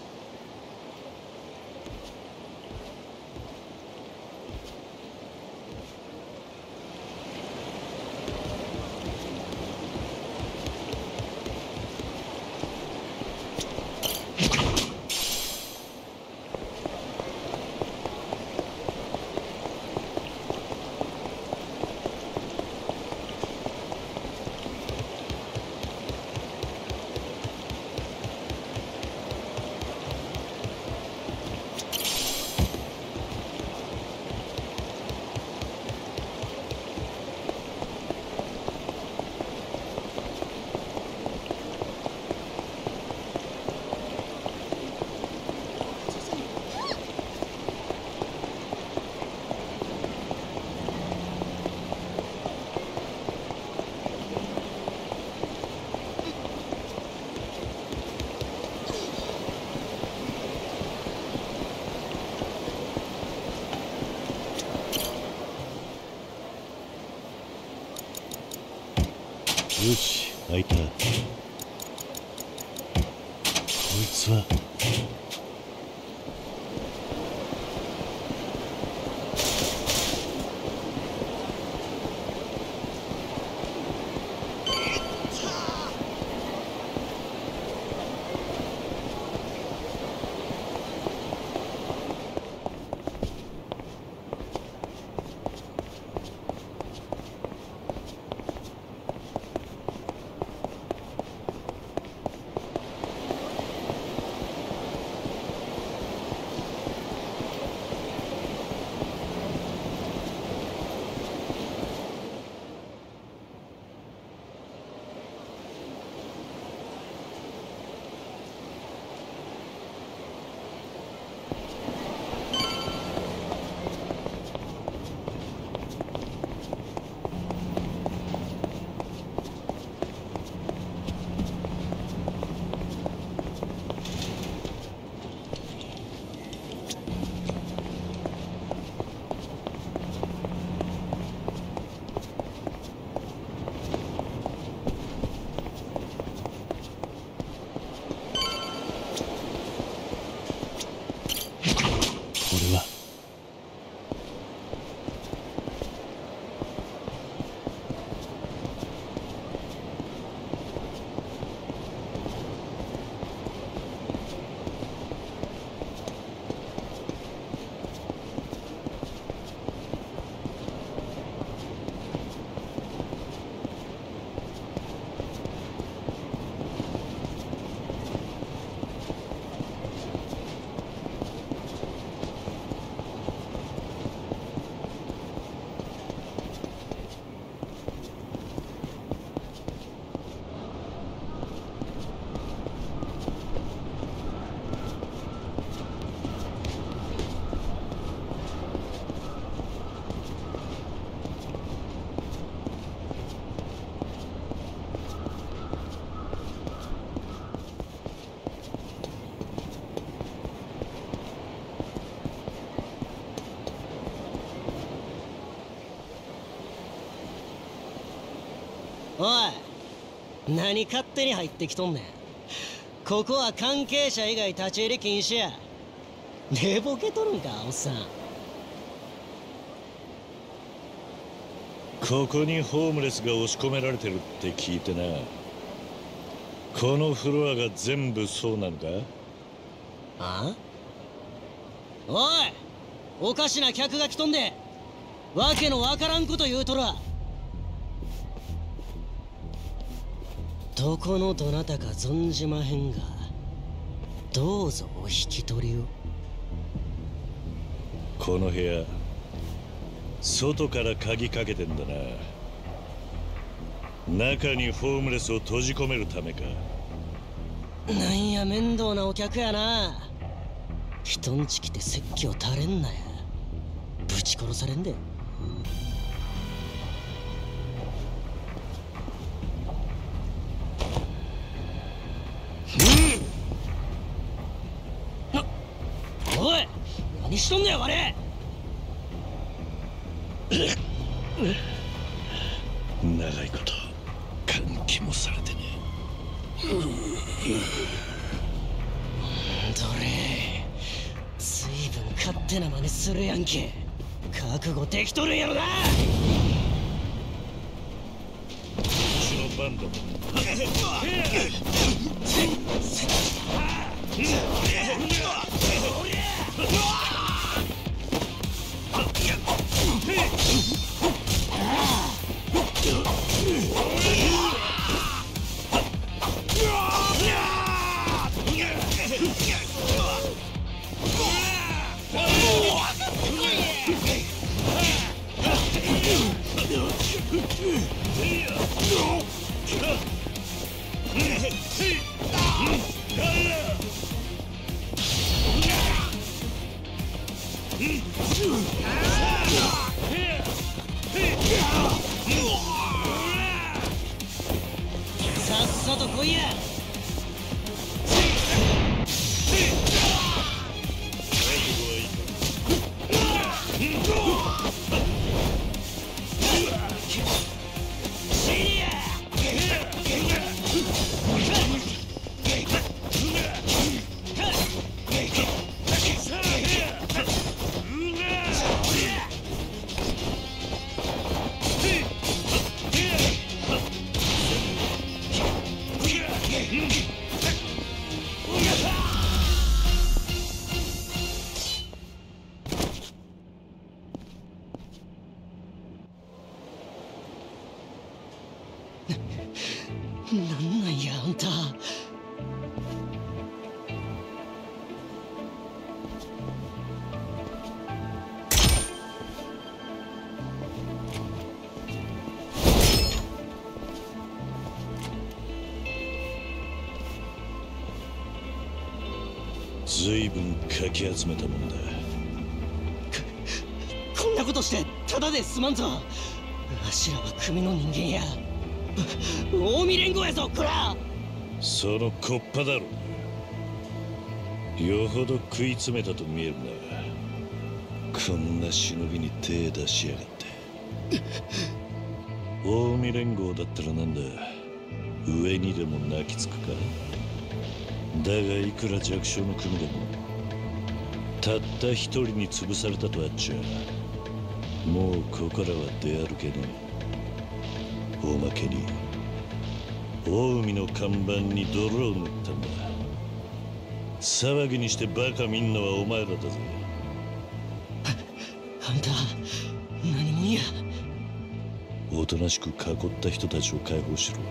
よし、開いた。こいつはおい、何勝手に入ってきとんねん。ここは関係者以外立ち入り禁止や。寝ぼけとるんか、おっさん。 ここにホームレスが押し込められてるって聞いてな。このフロアが全部そうなのか？ あ？おい、おかしな客が来とんで、わけのわからんこと言うとら。どこのどなたか存じまへんが、どうぞお引き取りを。 この部屋、外から鍵かけてんだな。中にホームレスを閉じ込めるためか。 なんや面倒なお客やな。人んち来て説教垂れんなや。ぶち殺されんで。おい、何しとんねんあれ。 長いこと換気もされてね。どれ、ずいぶん勝手な真似するやんけ。覚悟できとるんやろな。 うちのバンドさっさと来いや。なんなんやあんた。 ずいぶんかき集めたもんだ。 こんなことしてただですまんぞ。わしらは組の人間や。近江連合やぞこら。 そのコッパだろ。よほど食い詰めたと見えるな。こんな忍びに手出しやがって。近江連合だったらなんだ、上にでも泣きつくか。だがいくら弱小の組でもたった一人に潰されたとあっちゃ、もうここらは出歩けねえ。おまけに近江の看板に泥を塗ったんだ。騒ぎにしてバカ見んのはお前らだぜ。 あんた何者や。 おとなしく囲った人たちを解放しろ。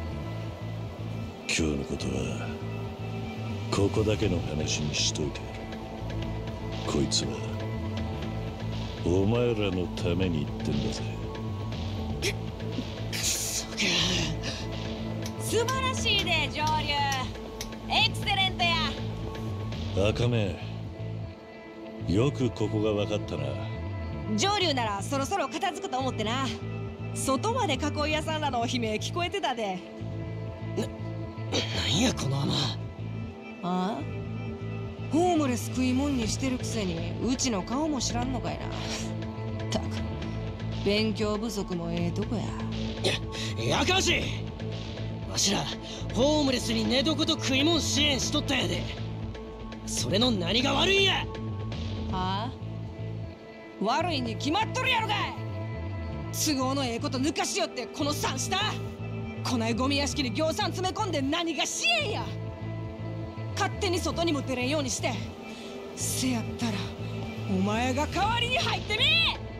今日のことはここだけの話にしといてやる。こいつはお前らのために言ってんだぜ。 そうか。 素晴らしいで上流。エクセレントや。 赤目、よくここが分かったな。 上流ならそろそろ片付くと思ってな。外まで囲い屋さんらの悲鳴聞こえてたで。 な、なんやこの穴。 ああ、ホームレス食いもんにしてるくせにうちの顔も知らんのかいな。たく勉強不足もええとこや。 や、やかましい。わしらホームレスに寝床と食いもん支援しとったんやで。それの何が悪いんや。 はあ、悪いに決まっとるやろがい。 都合のええこと抜かしよってこの三下。こないゴミ屋敷にぎょうさん詰め込んで何が支援や。勝手に外にも出れんようにして、せやったらお前が代わりに入ってみ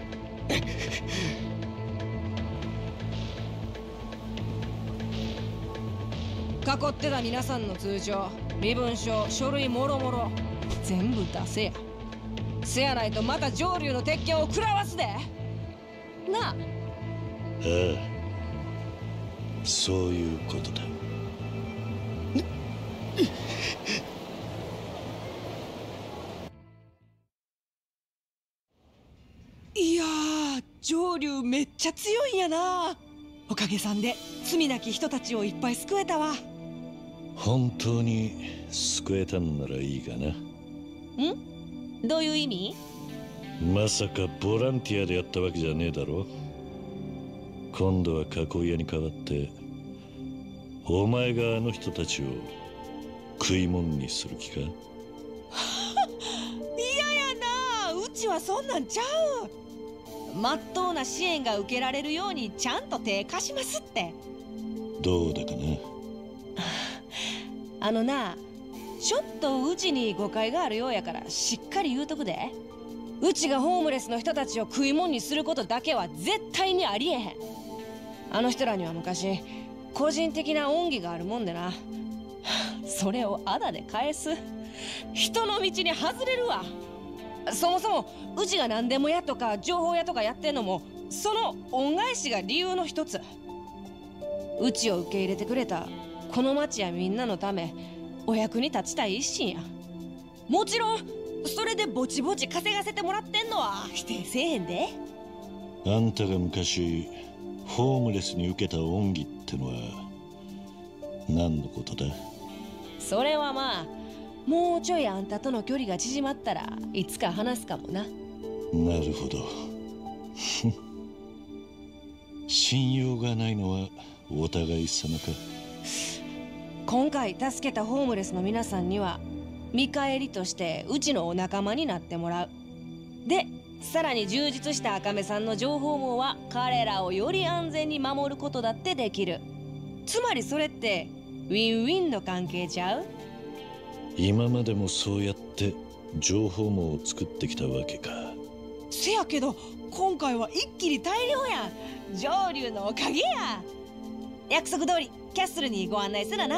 囲ってた皆さんの通帳、身分証、書類もろもろ全部出せや。せやないとまた上流の鉄拳を食らわすでなあ。 ああ、そういうことだ。 いやー、上流めっちゃ強いんやな。おかげさんで罪なき人たちをいっぱい救えたわ。 本当に救えたんならいいがな。 ん？どういう意味？ まさかボランティアでやったわけじゃねえだろ。今度は囲い屋に代わってお前があの人たちを食い物にする気か？ 嫌やな。うちはそんなんちゃう。まっとうな支援が受けられるようにちゃんと手貸しますって。 どうだかな。 あのな、ちょっとうちに誤解があるようやからしっかり言うとくで。うちがホームレスの人たちを食い物にすることだけは絶対にありえへん。あの人らには昔個人的な恩義があるもんでな。それをあだで返す人の道に外れるわ。そもそもうちが何でも屋とか情報屋とかやってんのもその恩返しが理由の一つ。うちを受け入れてくれたこの町やみんなのためお役に立ちたい一心や。もちろんそれでぼちぼち稼がせてもらってんのは否定せえへんで。 あんたが昔ホームレスに受けた恩義ってのは何のことだ？ それはまあもうちょいあんたとの距離が縮まったらいつか話すかもな。 なるほど。信用がないのはお互い様か。 今回助けたホームレスの皆さんには見返りとしてうちのお仲間になってもらう。でさらに充実した赤目さんの情報網は彼らをより安全に守ることだってできる。つまりそれってウィンウィンの関係ちゃう？ 今までもそうやって情報網を作ってきたわけか。 せやけど今回は一気に大量やん。上流のおかげや。約束通りキャッスルにご案内するな。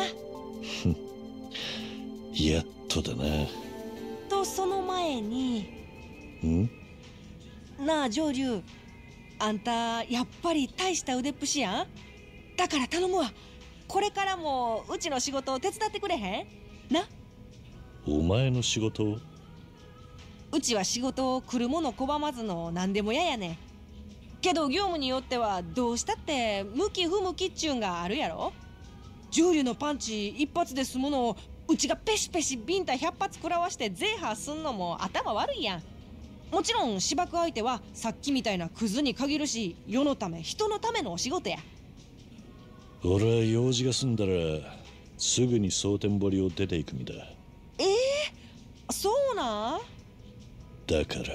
やっとだな。 とその前にんなあ上流、あんたやっぱり大した腕っぷしやん。だから頼むわ。これからもうちの仕事を手伝ってくれへんな。 お前の仕事を？ うちは仕事を来るもの拒まずの何でもややねん。けど業務によってはどうしたって向き不向きっちゅうんがあるやろ。上流のパンチ一発で済むのをうちがペシペシビンタひゃっ発食らわしてゼーハーすんのも頭悪いやん。もちろん芝生相手はさっきみたいなクズに限るし、世のため人のためのお仕事や。 俺は用事が済んだらすぐに蒼天堀を出ていく身だ。 ええー、そうなん？ だから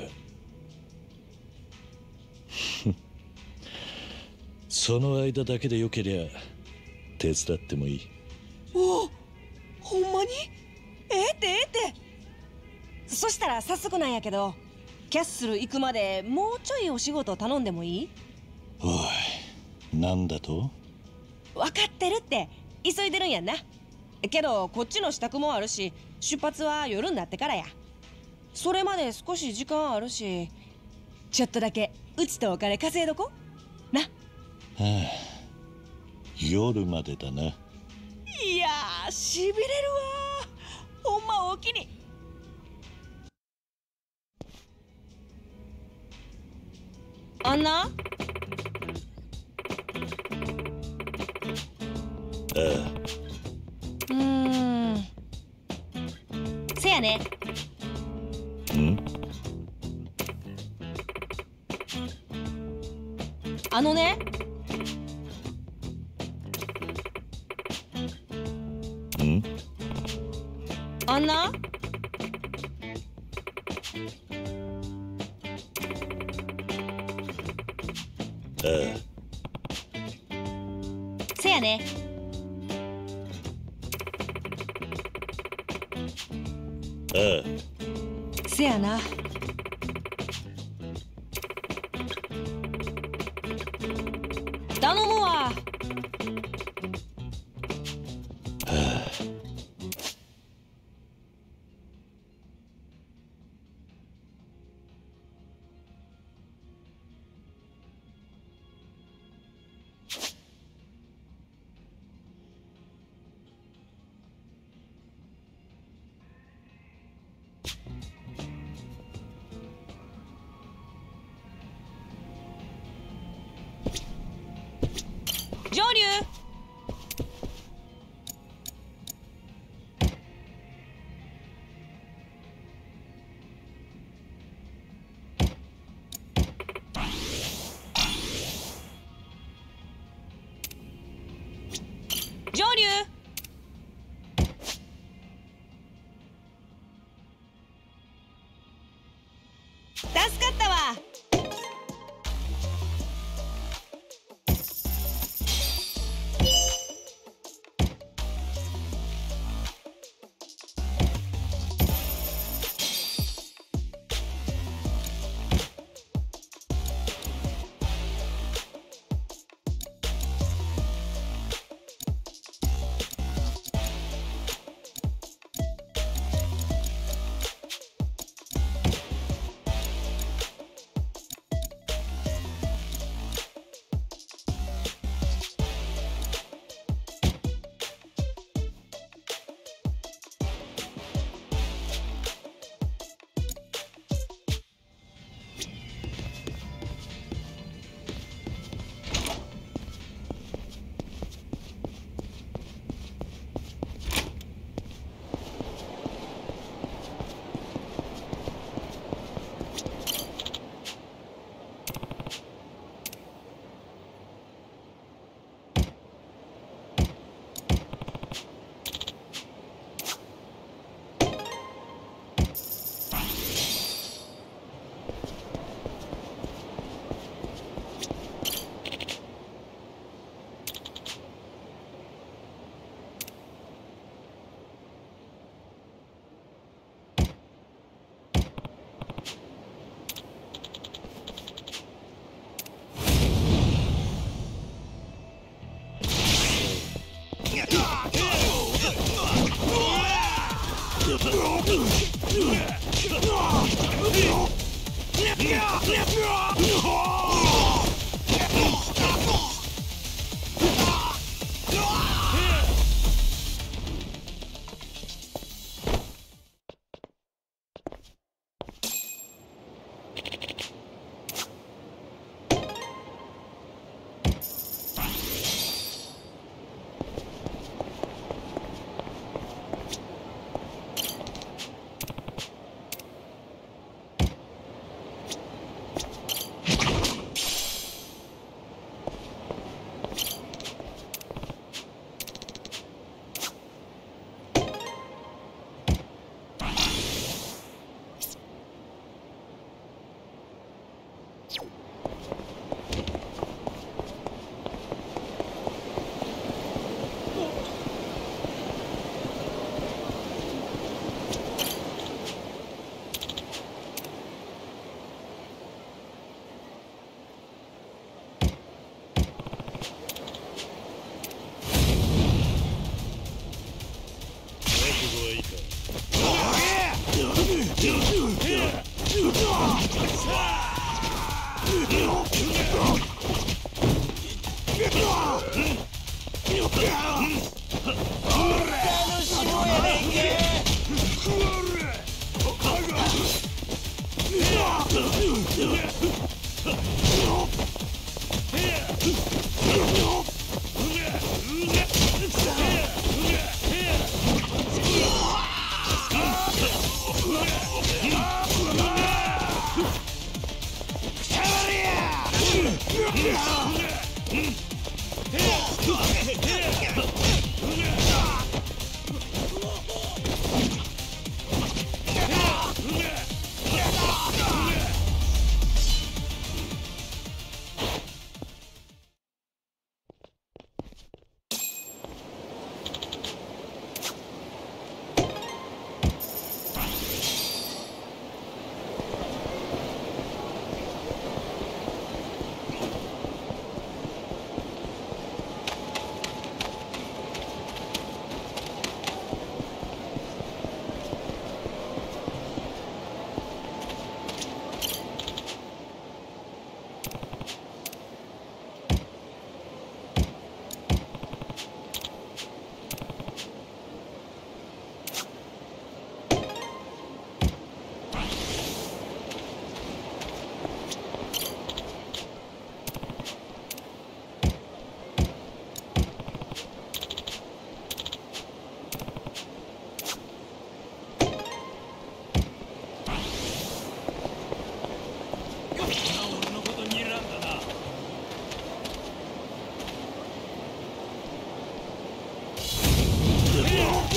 その間だけでよけりゃ手伝ってもいい。 おお、ほんまに？ええってええって。そしたら早速なんやけど、キャッスル行くまでもうちょいお仕事頼んでもいい？ おい、なんだと？ 分かってるって、急いでるんやんな。けどこっちの支度もあるし、出発は夜になってからや。それまで少し時間あるし、ちょっとだけうちとお金稼いどこな。はあ、夜までだな。 いやー、しびれるわー。ほんまおおきに。あんな？ ああ。 うーん。せやね。 ん？ あのね。 ん？ あんな？ ああ。 ああ。せやな。頼むわ。はあ。 上流。上流。助かったわ。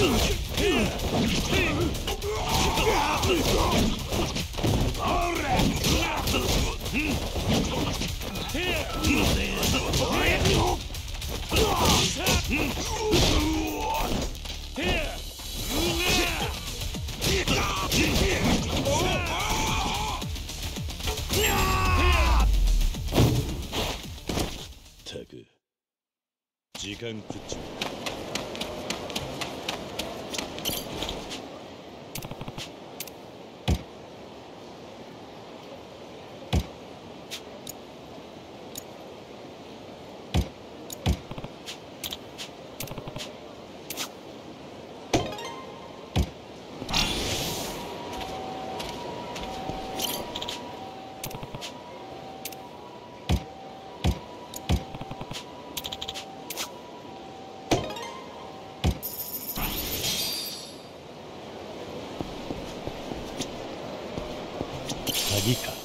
たく時間食っちまう。鍵か。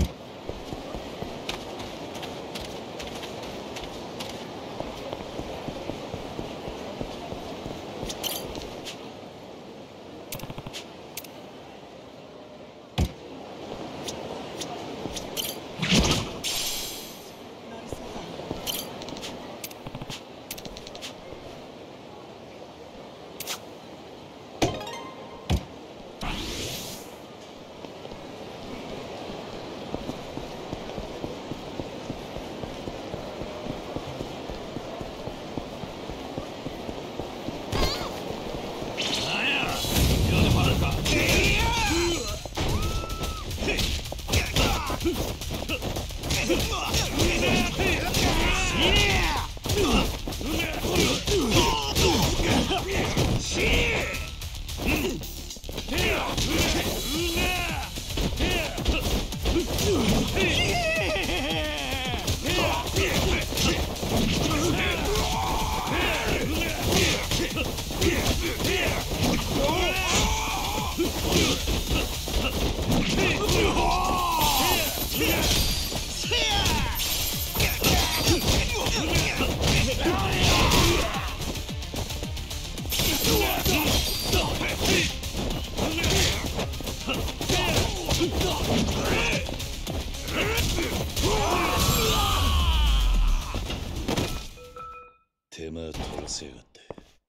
手間取らせやがって。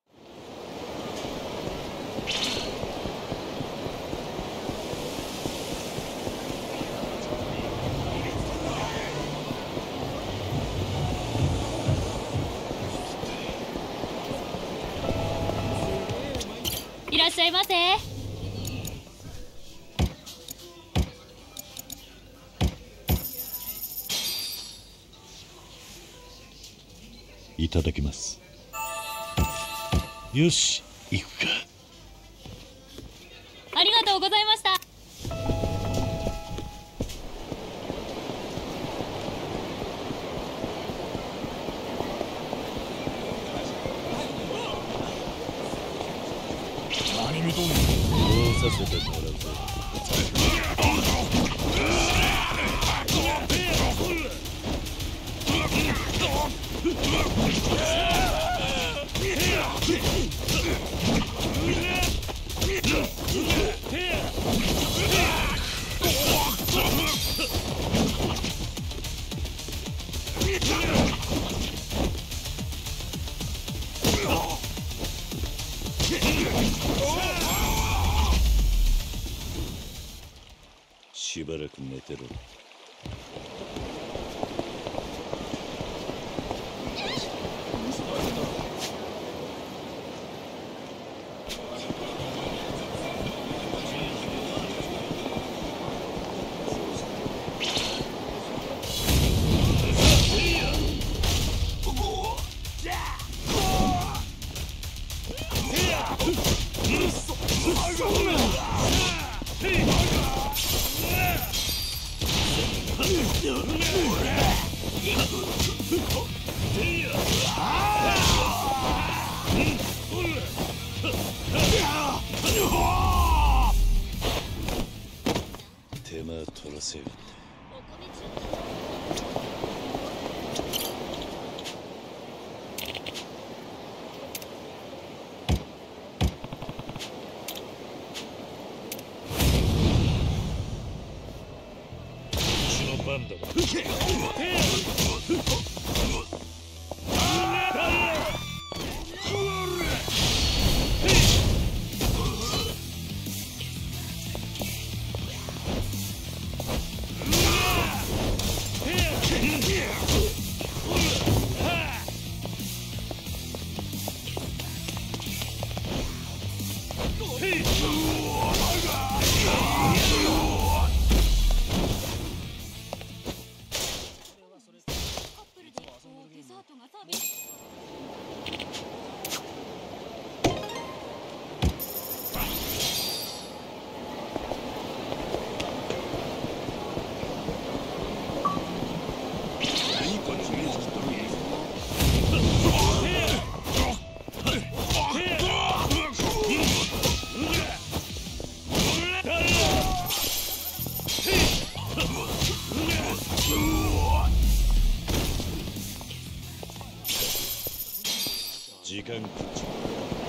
いらっしゃいませ。 いただきます。よし、行くか。 ありがとうございました。 何見とんの？ そうさせてもらうぞ。しばらく寝てろ。手間取らせやがって。 なんだか。時間食っちゃう。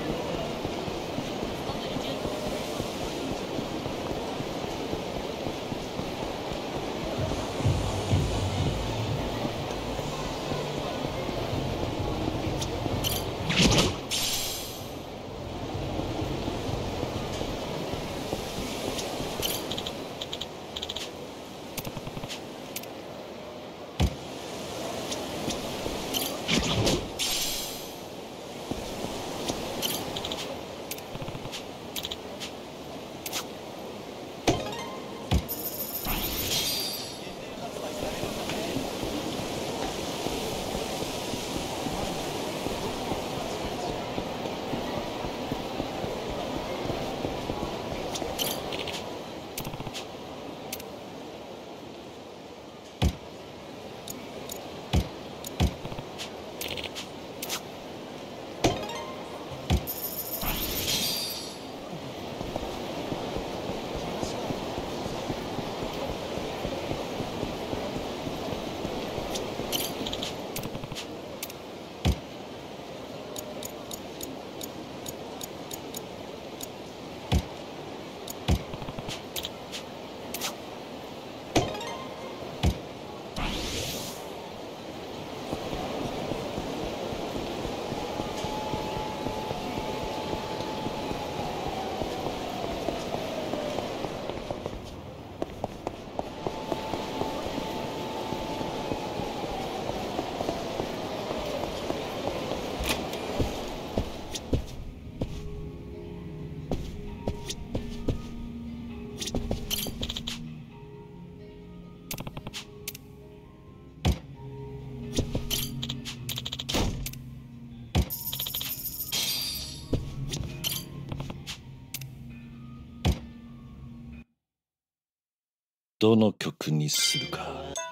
どの曲にするか。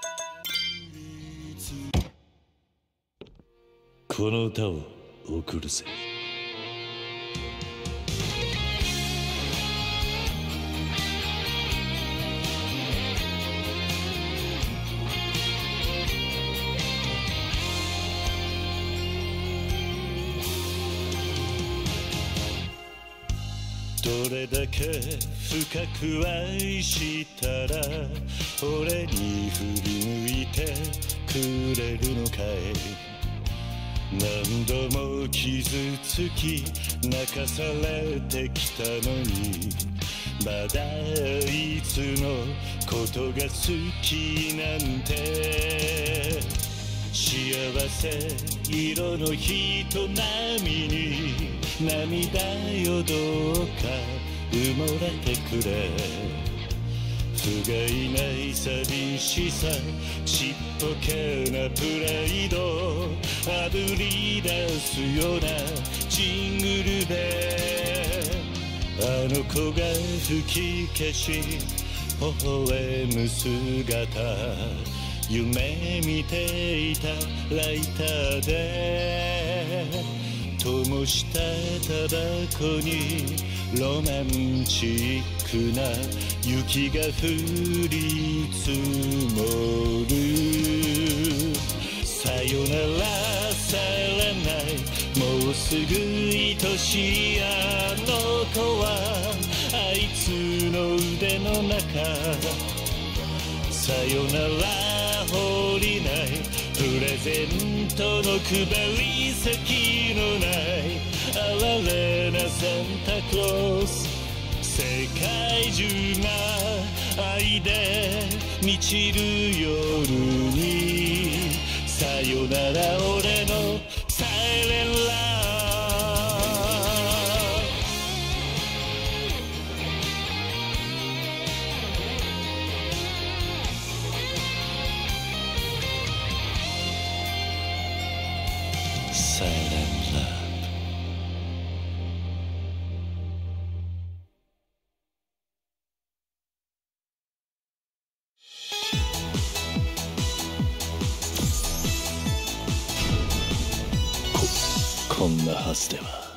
この歌を送るぜ。どれだけ深く愛したら俺に振り向いてくれるのかい。何度も傷つき泣かされてきたのにまだいつのことが好きなんて。幸せ色の人並みに涙よどうか埋もれてくれ。不甲斐ない寂しさちっぽけなプライドあぶり出すようなジングルであの子が吹き消し微笑む姿夢見ていたライターで灯したタバコにロマンチックな雪が降り積もる。さよならさらないもうすぐ愛しいあの子はあいつの腕の中さよなら懲りないプレゼントの配り先のない哀れなサンタクロース世界中が愛で満ちる夜にさよなら俺のサイレンラブサイレンラブこんなはずでは。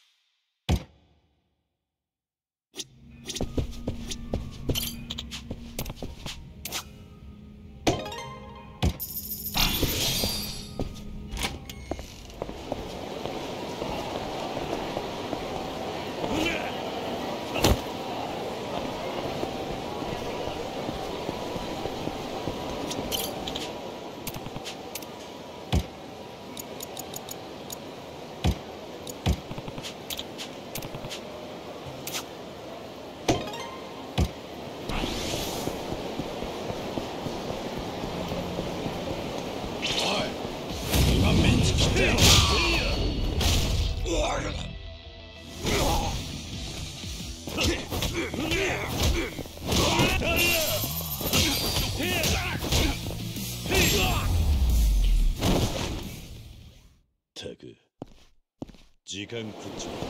ったく時間食っちゃう。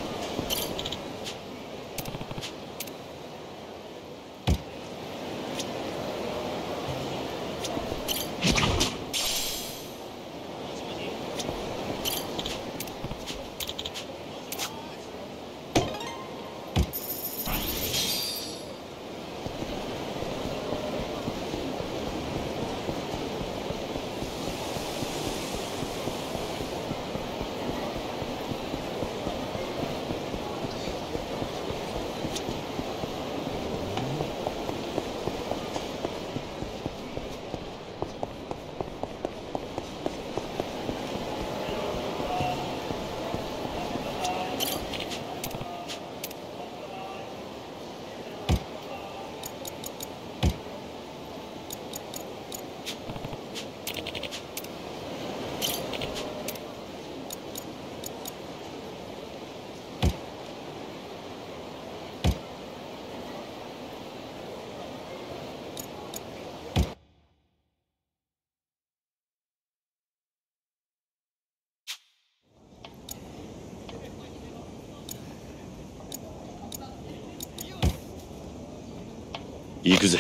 行くぜ。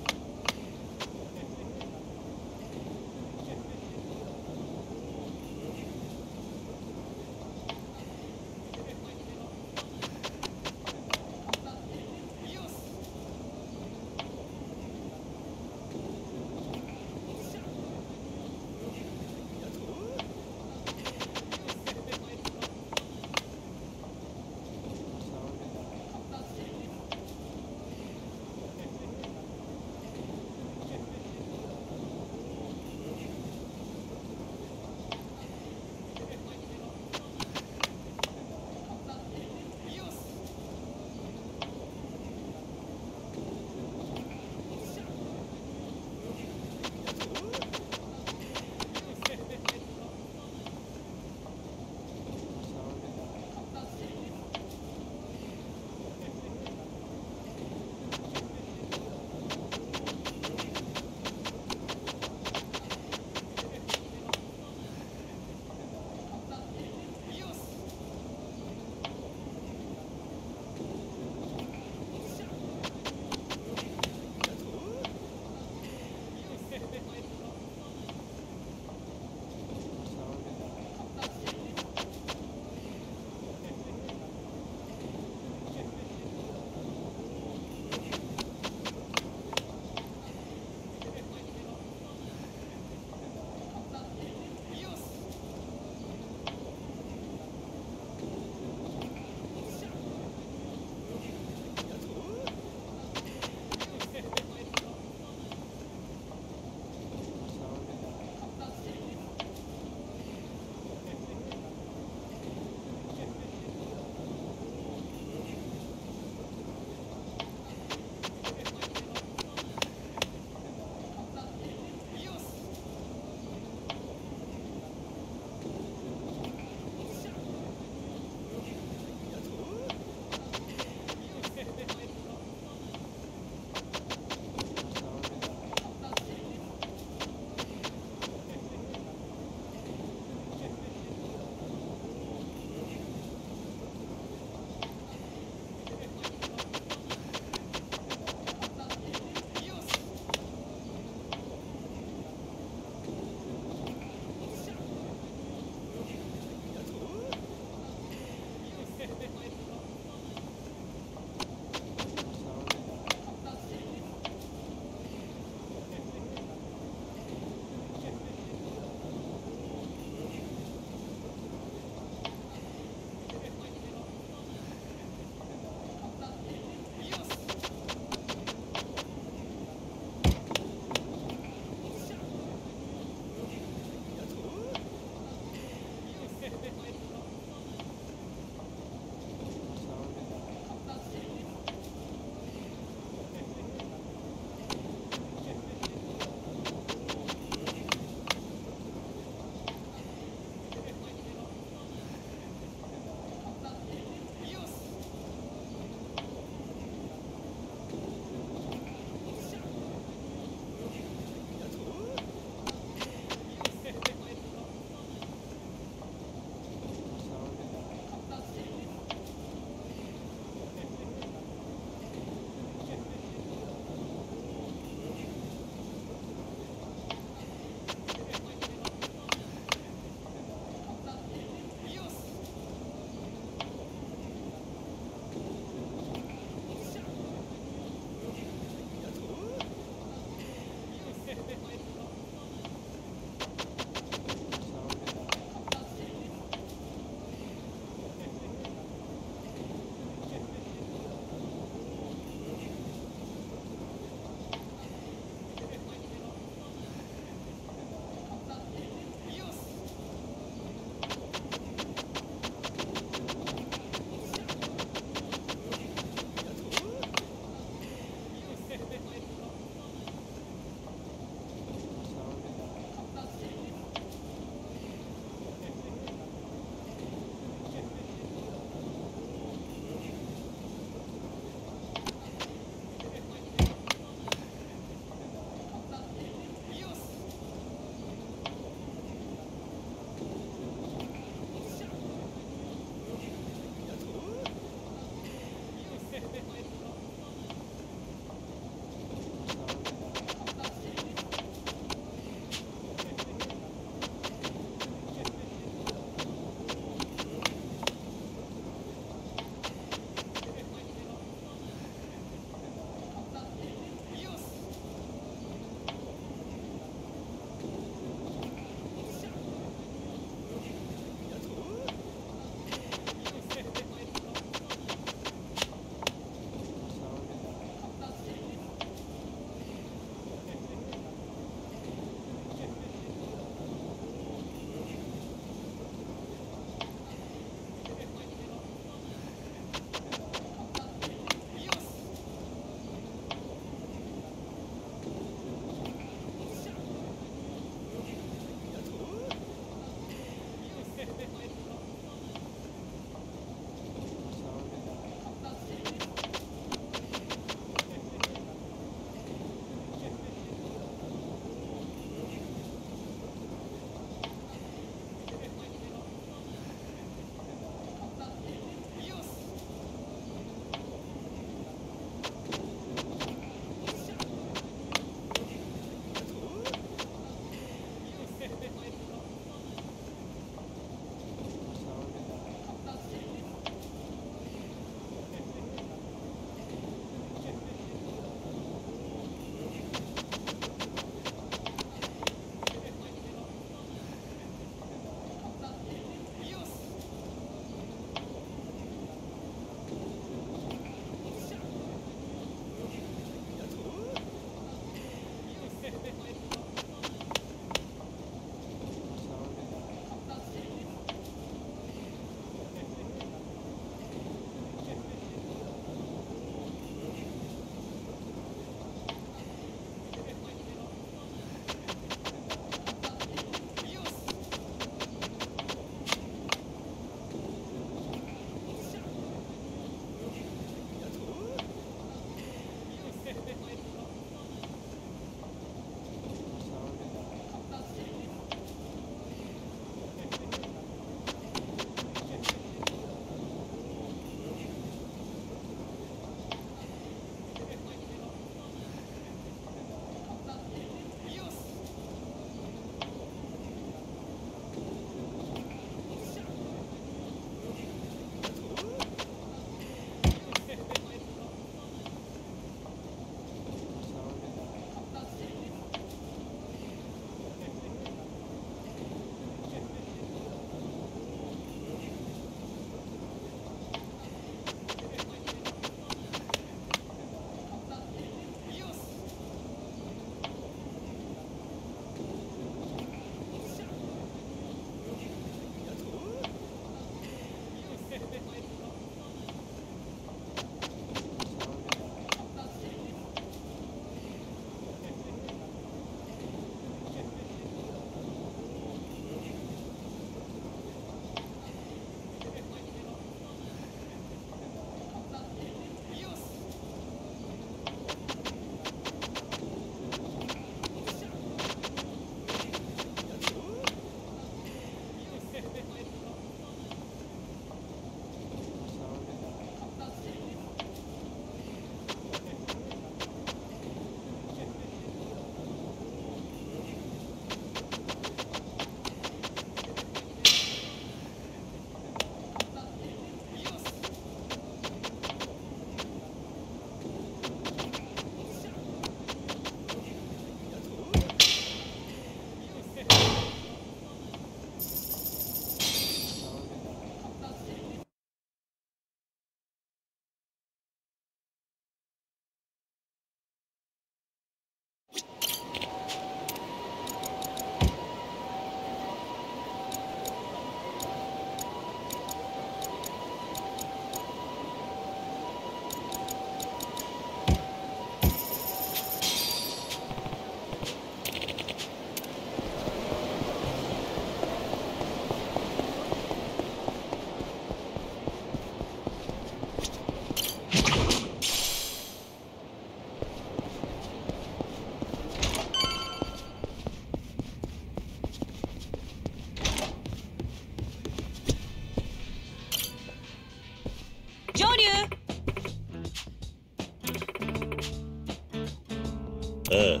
ああ。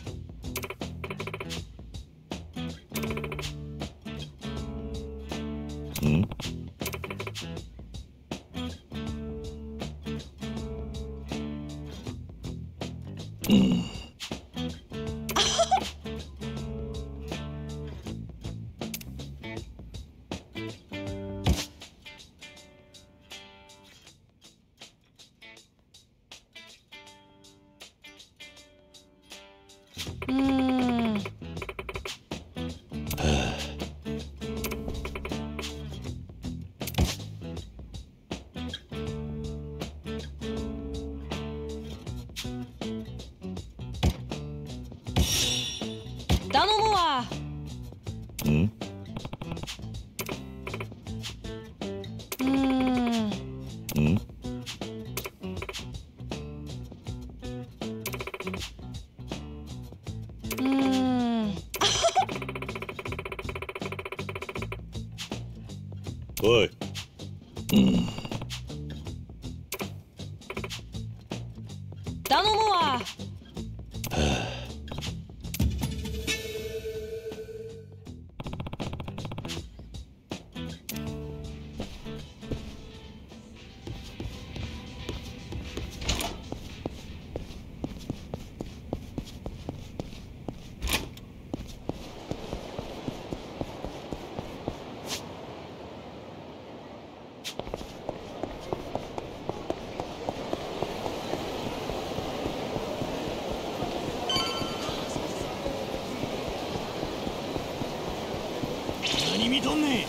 ん？うん。 うーん。 はあ。 頼むわ。 ん？ おい、 頼むわ。 何見とんねん。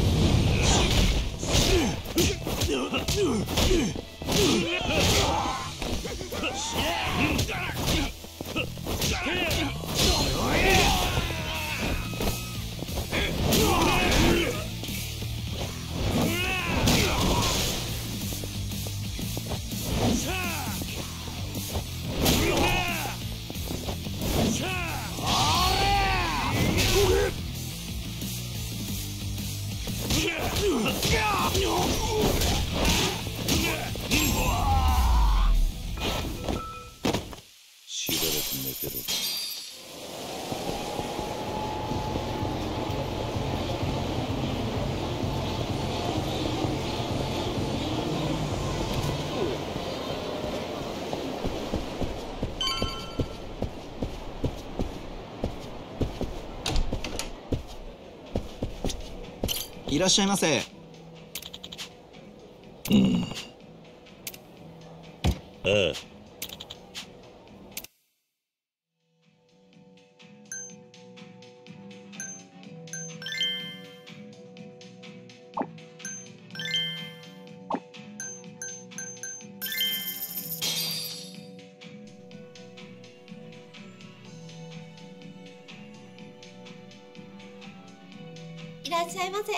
しばらく寝てろ。 いらっしゃいませ。 うん。ああ。 いらっしゃいませ。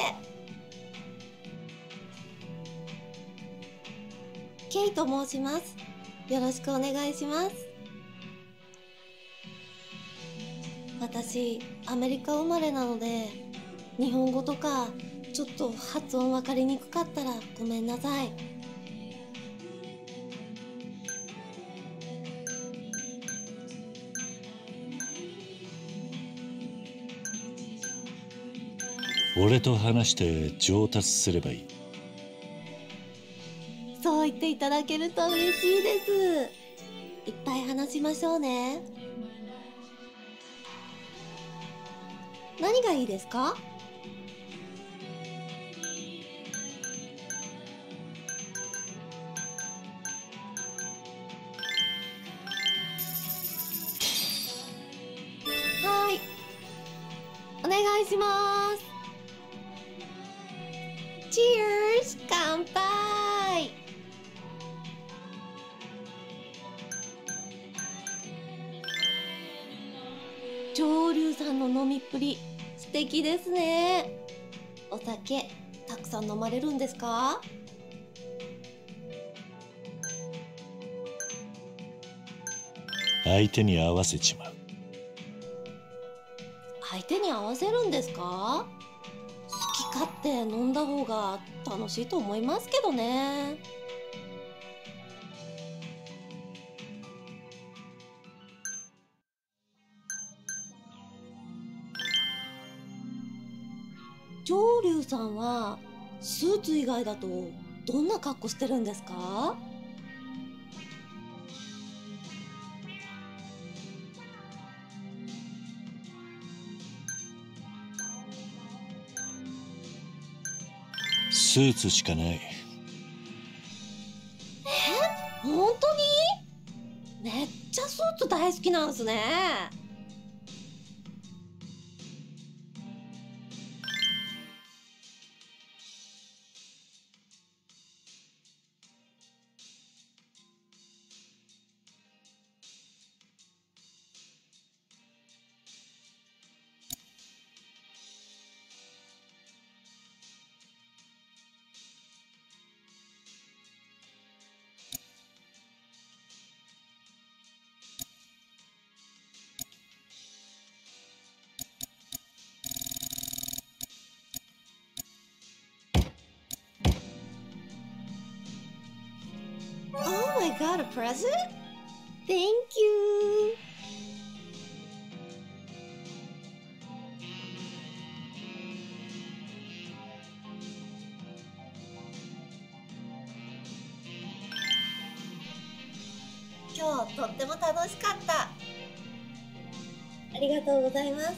ケイと申します。よろしくお願いします。私、アメリカ生まれなので、日本語とかちょっと発音分かりにくかったらごめんなさい。 俺と話して上達すればいい。 そう言っていただけると嬉しいです。いっぱい話しましょうね。何がいいですか？はい、お願いします。Cheers! 乾杯！上流さんの飲みっぷり素敵ですね。お酒たくさん飲まれるんですか？ 相手に合わせちまう。 相手に合わせるんですか？好き勝手飲んだ方が楽しいと思いますけどね。上流さんはスーツ以外だとどんな格好してるんですか？ スーツしかない。 え、本当に？めっちゃスーツ大好きなんすね。 I got a present? Thank you. 今日とっても楽しかった。ありがとうございます。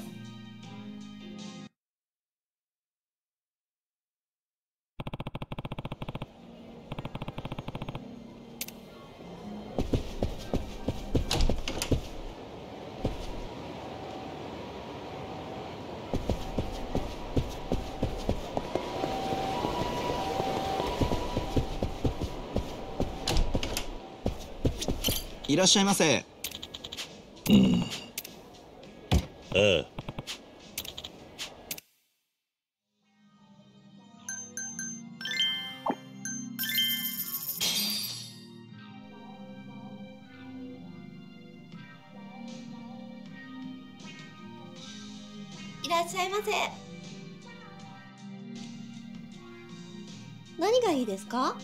いらっしゃいませ。 うん。ああ。 いらっしゃいませ。何がいいですか？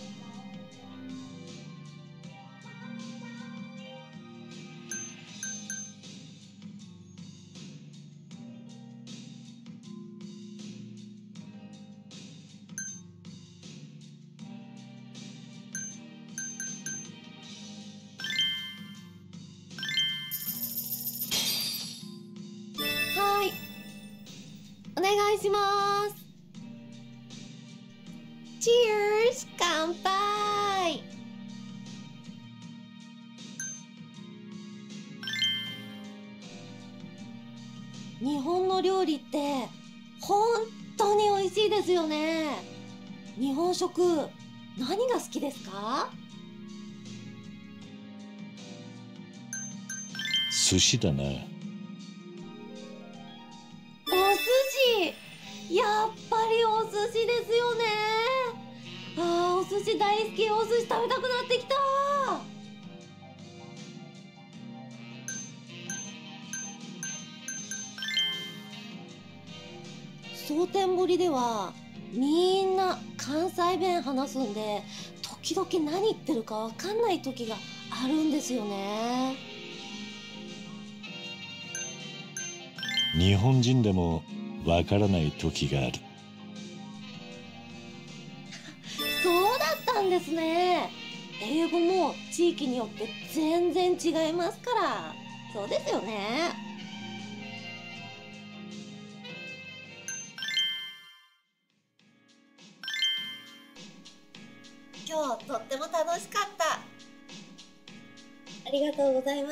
はい、お願いします。Cheers! 乾杯。日本の料理って本当に美味しいですよね。日本食何が好きですか？ 寿司だな。 お寿司、やっぱりお寿司ですよね。あー、お寿司大好き。お寿司食べたくなってきた。蒼天堀ではみんな関西弁話すんで、時々何言ってるかわかんない時があるんですよね。 日本人でもわからない時がある。 そうだったんですね。英語も地域によって全然違いますから。そうですよね。今日とっても楽しかった。ありがとうございます。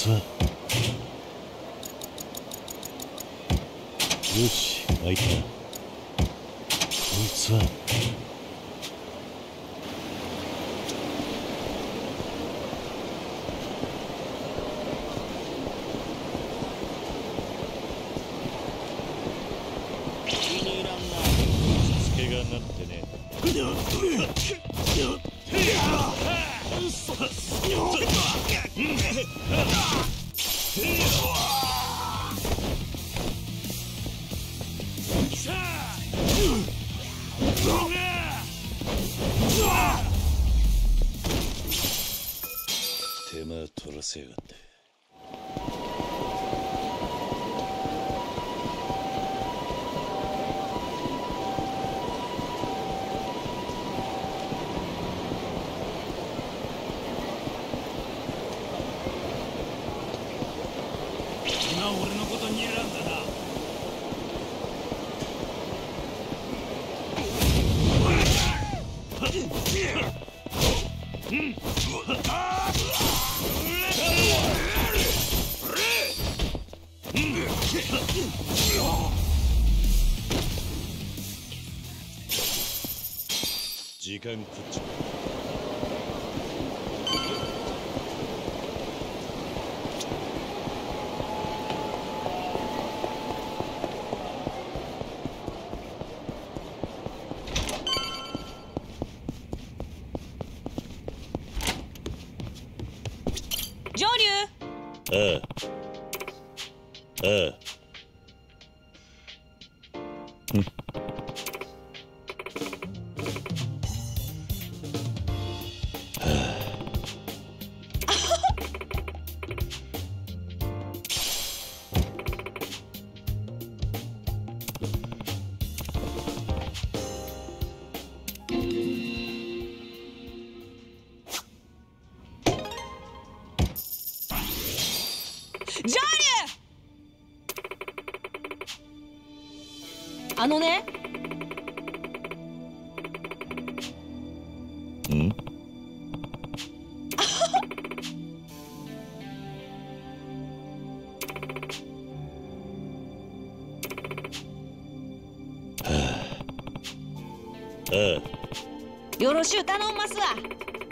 つは。よし、開いた。こいつは。なんてね。手間取らせやがって。 俺のことにらんだな。 時間食っちゃう。 上流。 ああ。ああ。うん。 上流。あのね。 ん？はあ。ああ。 よろしゅう頼んますわ。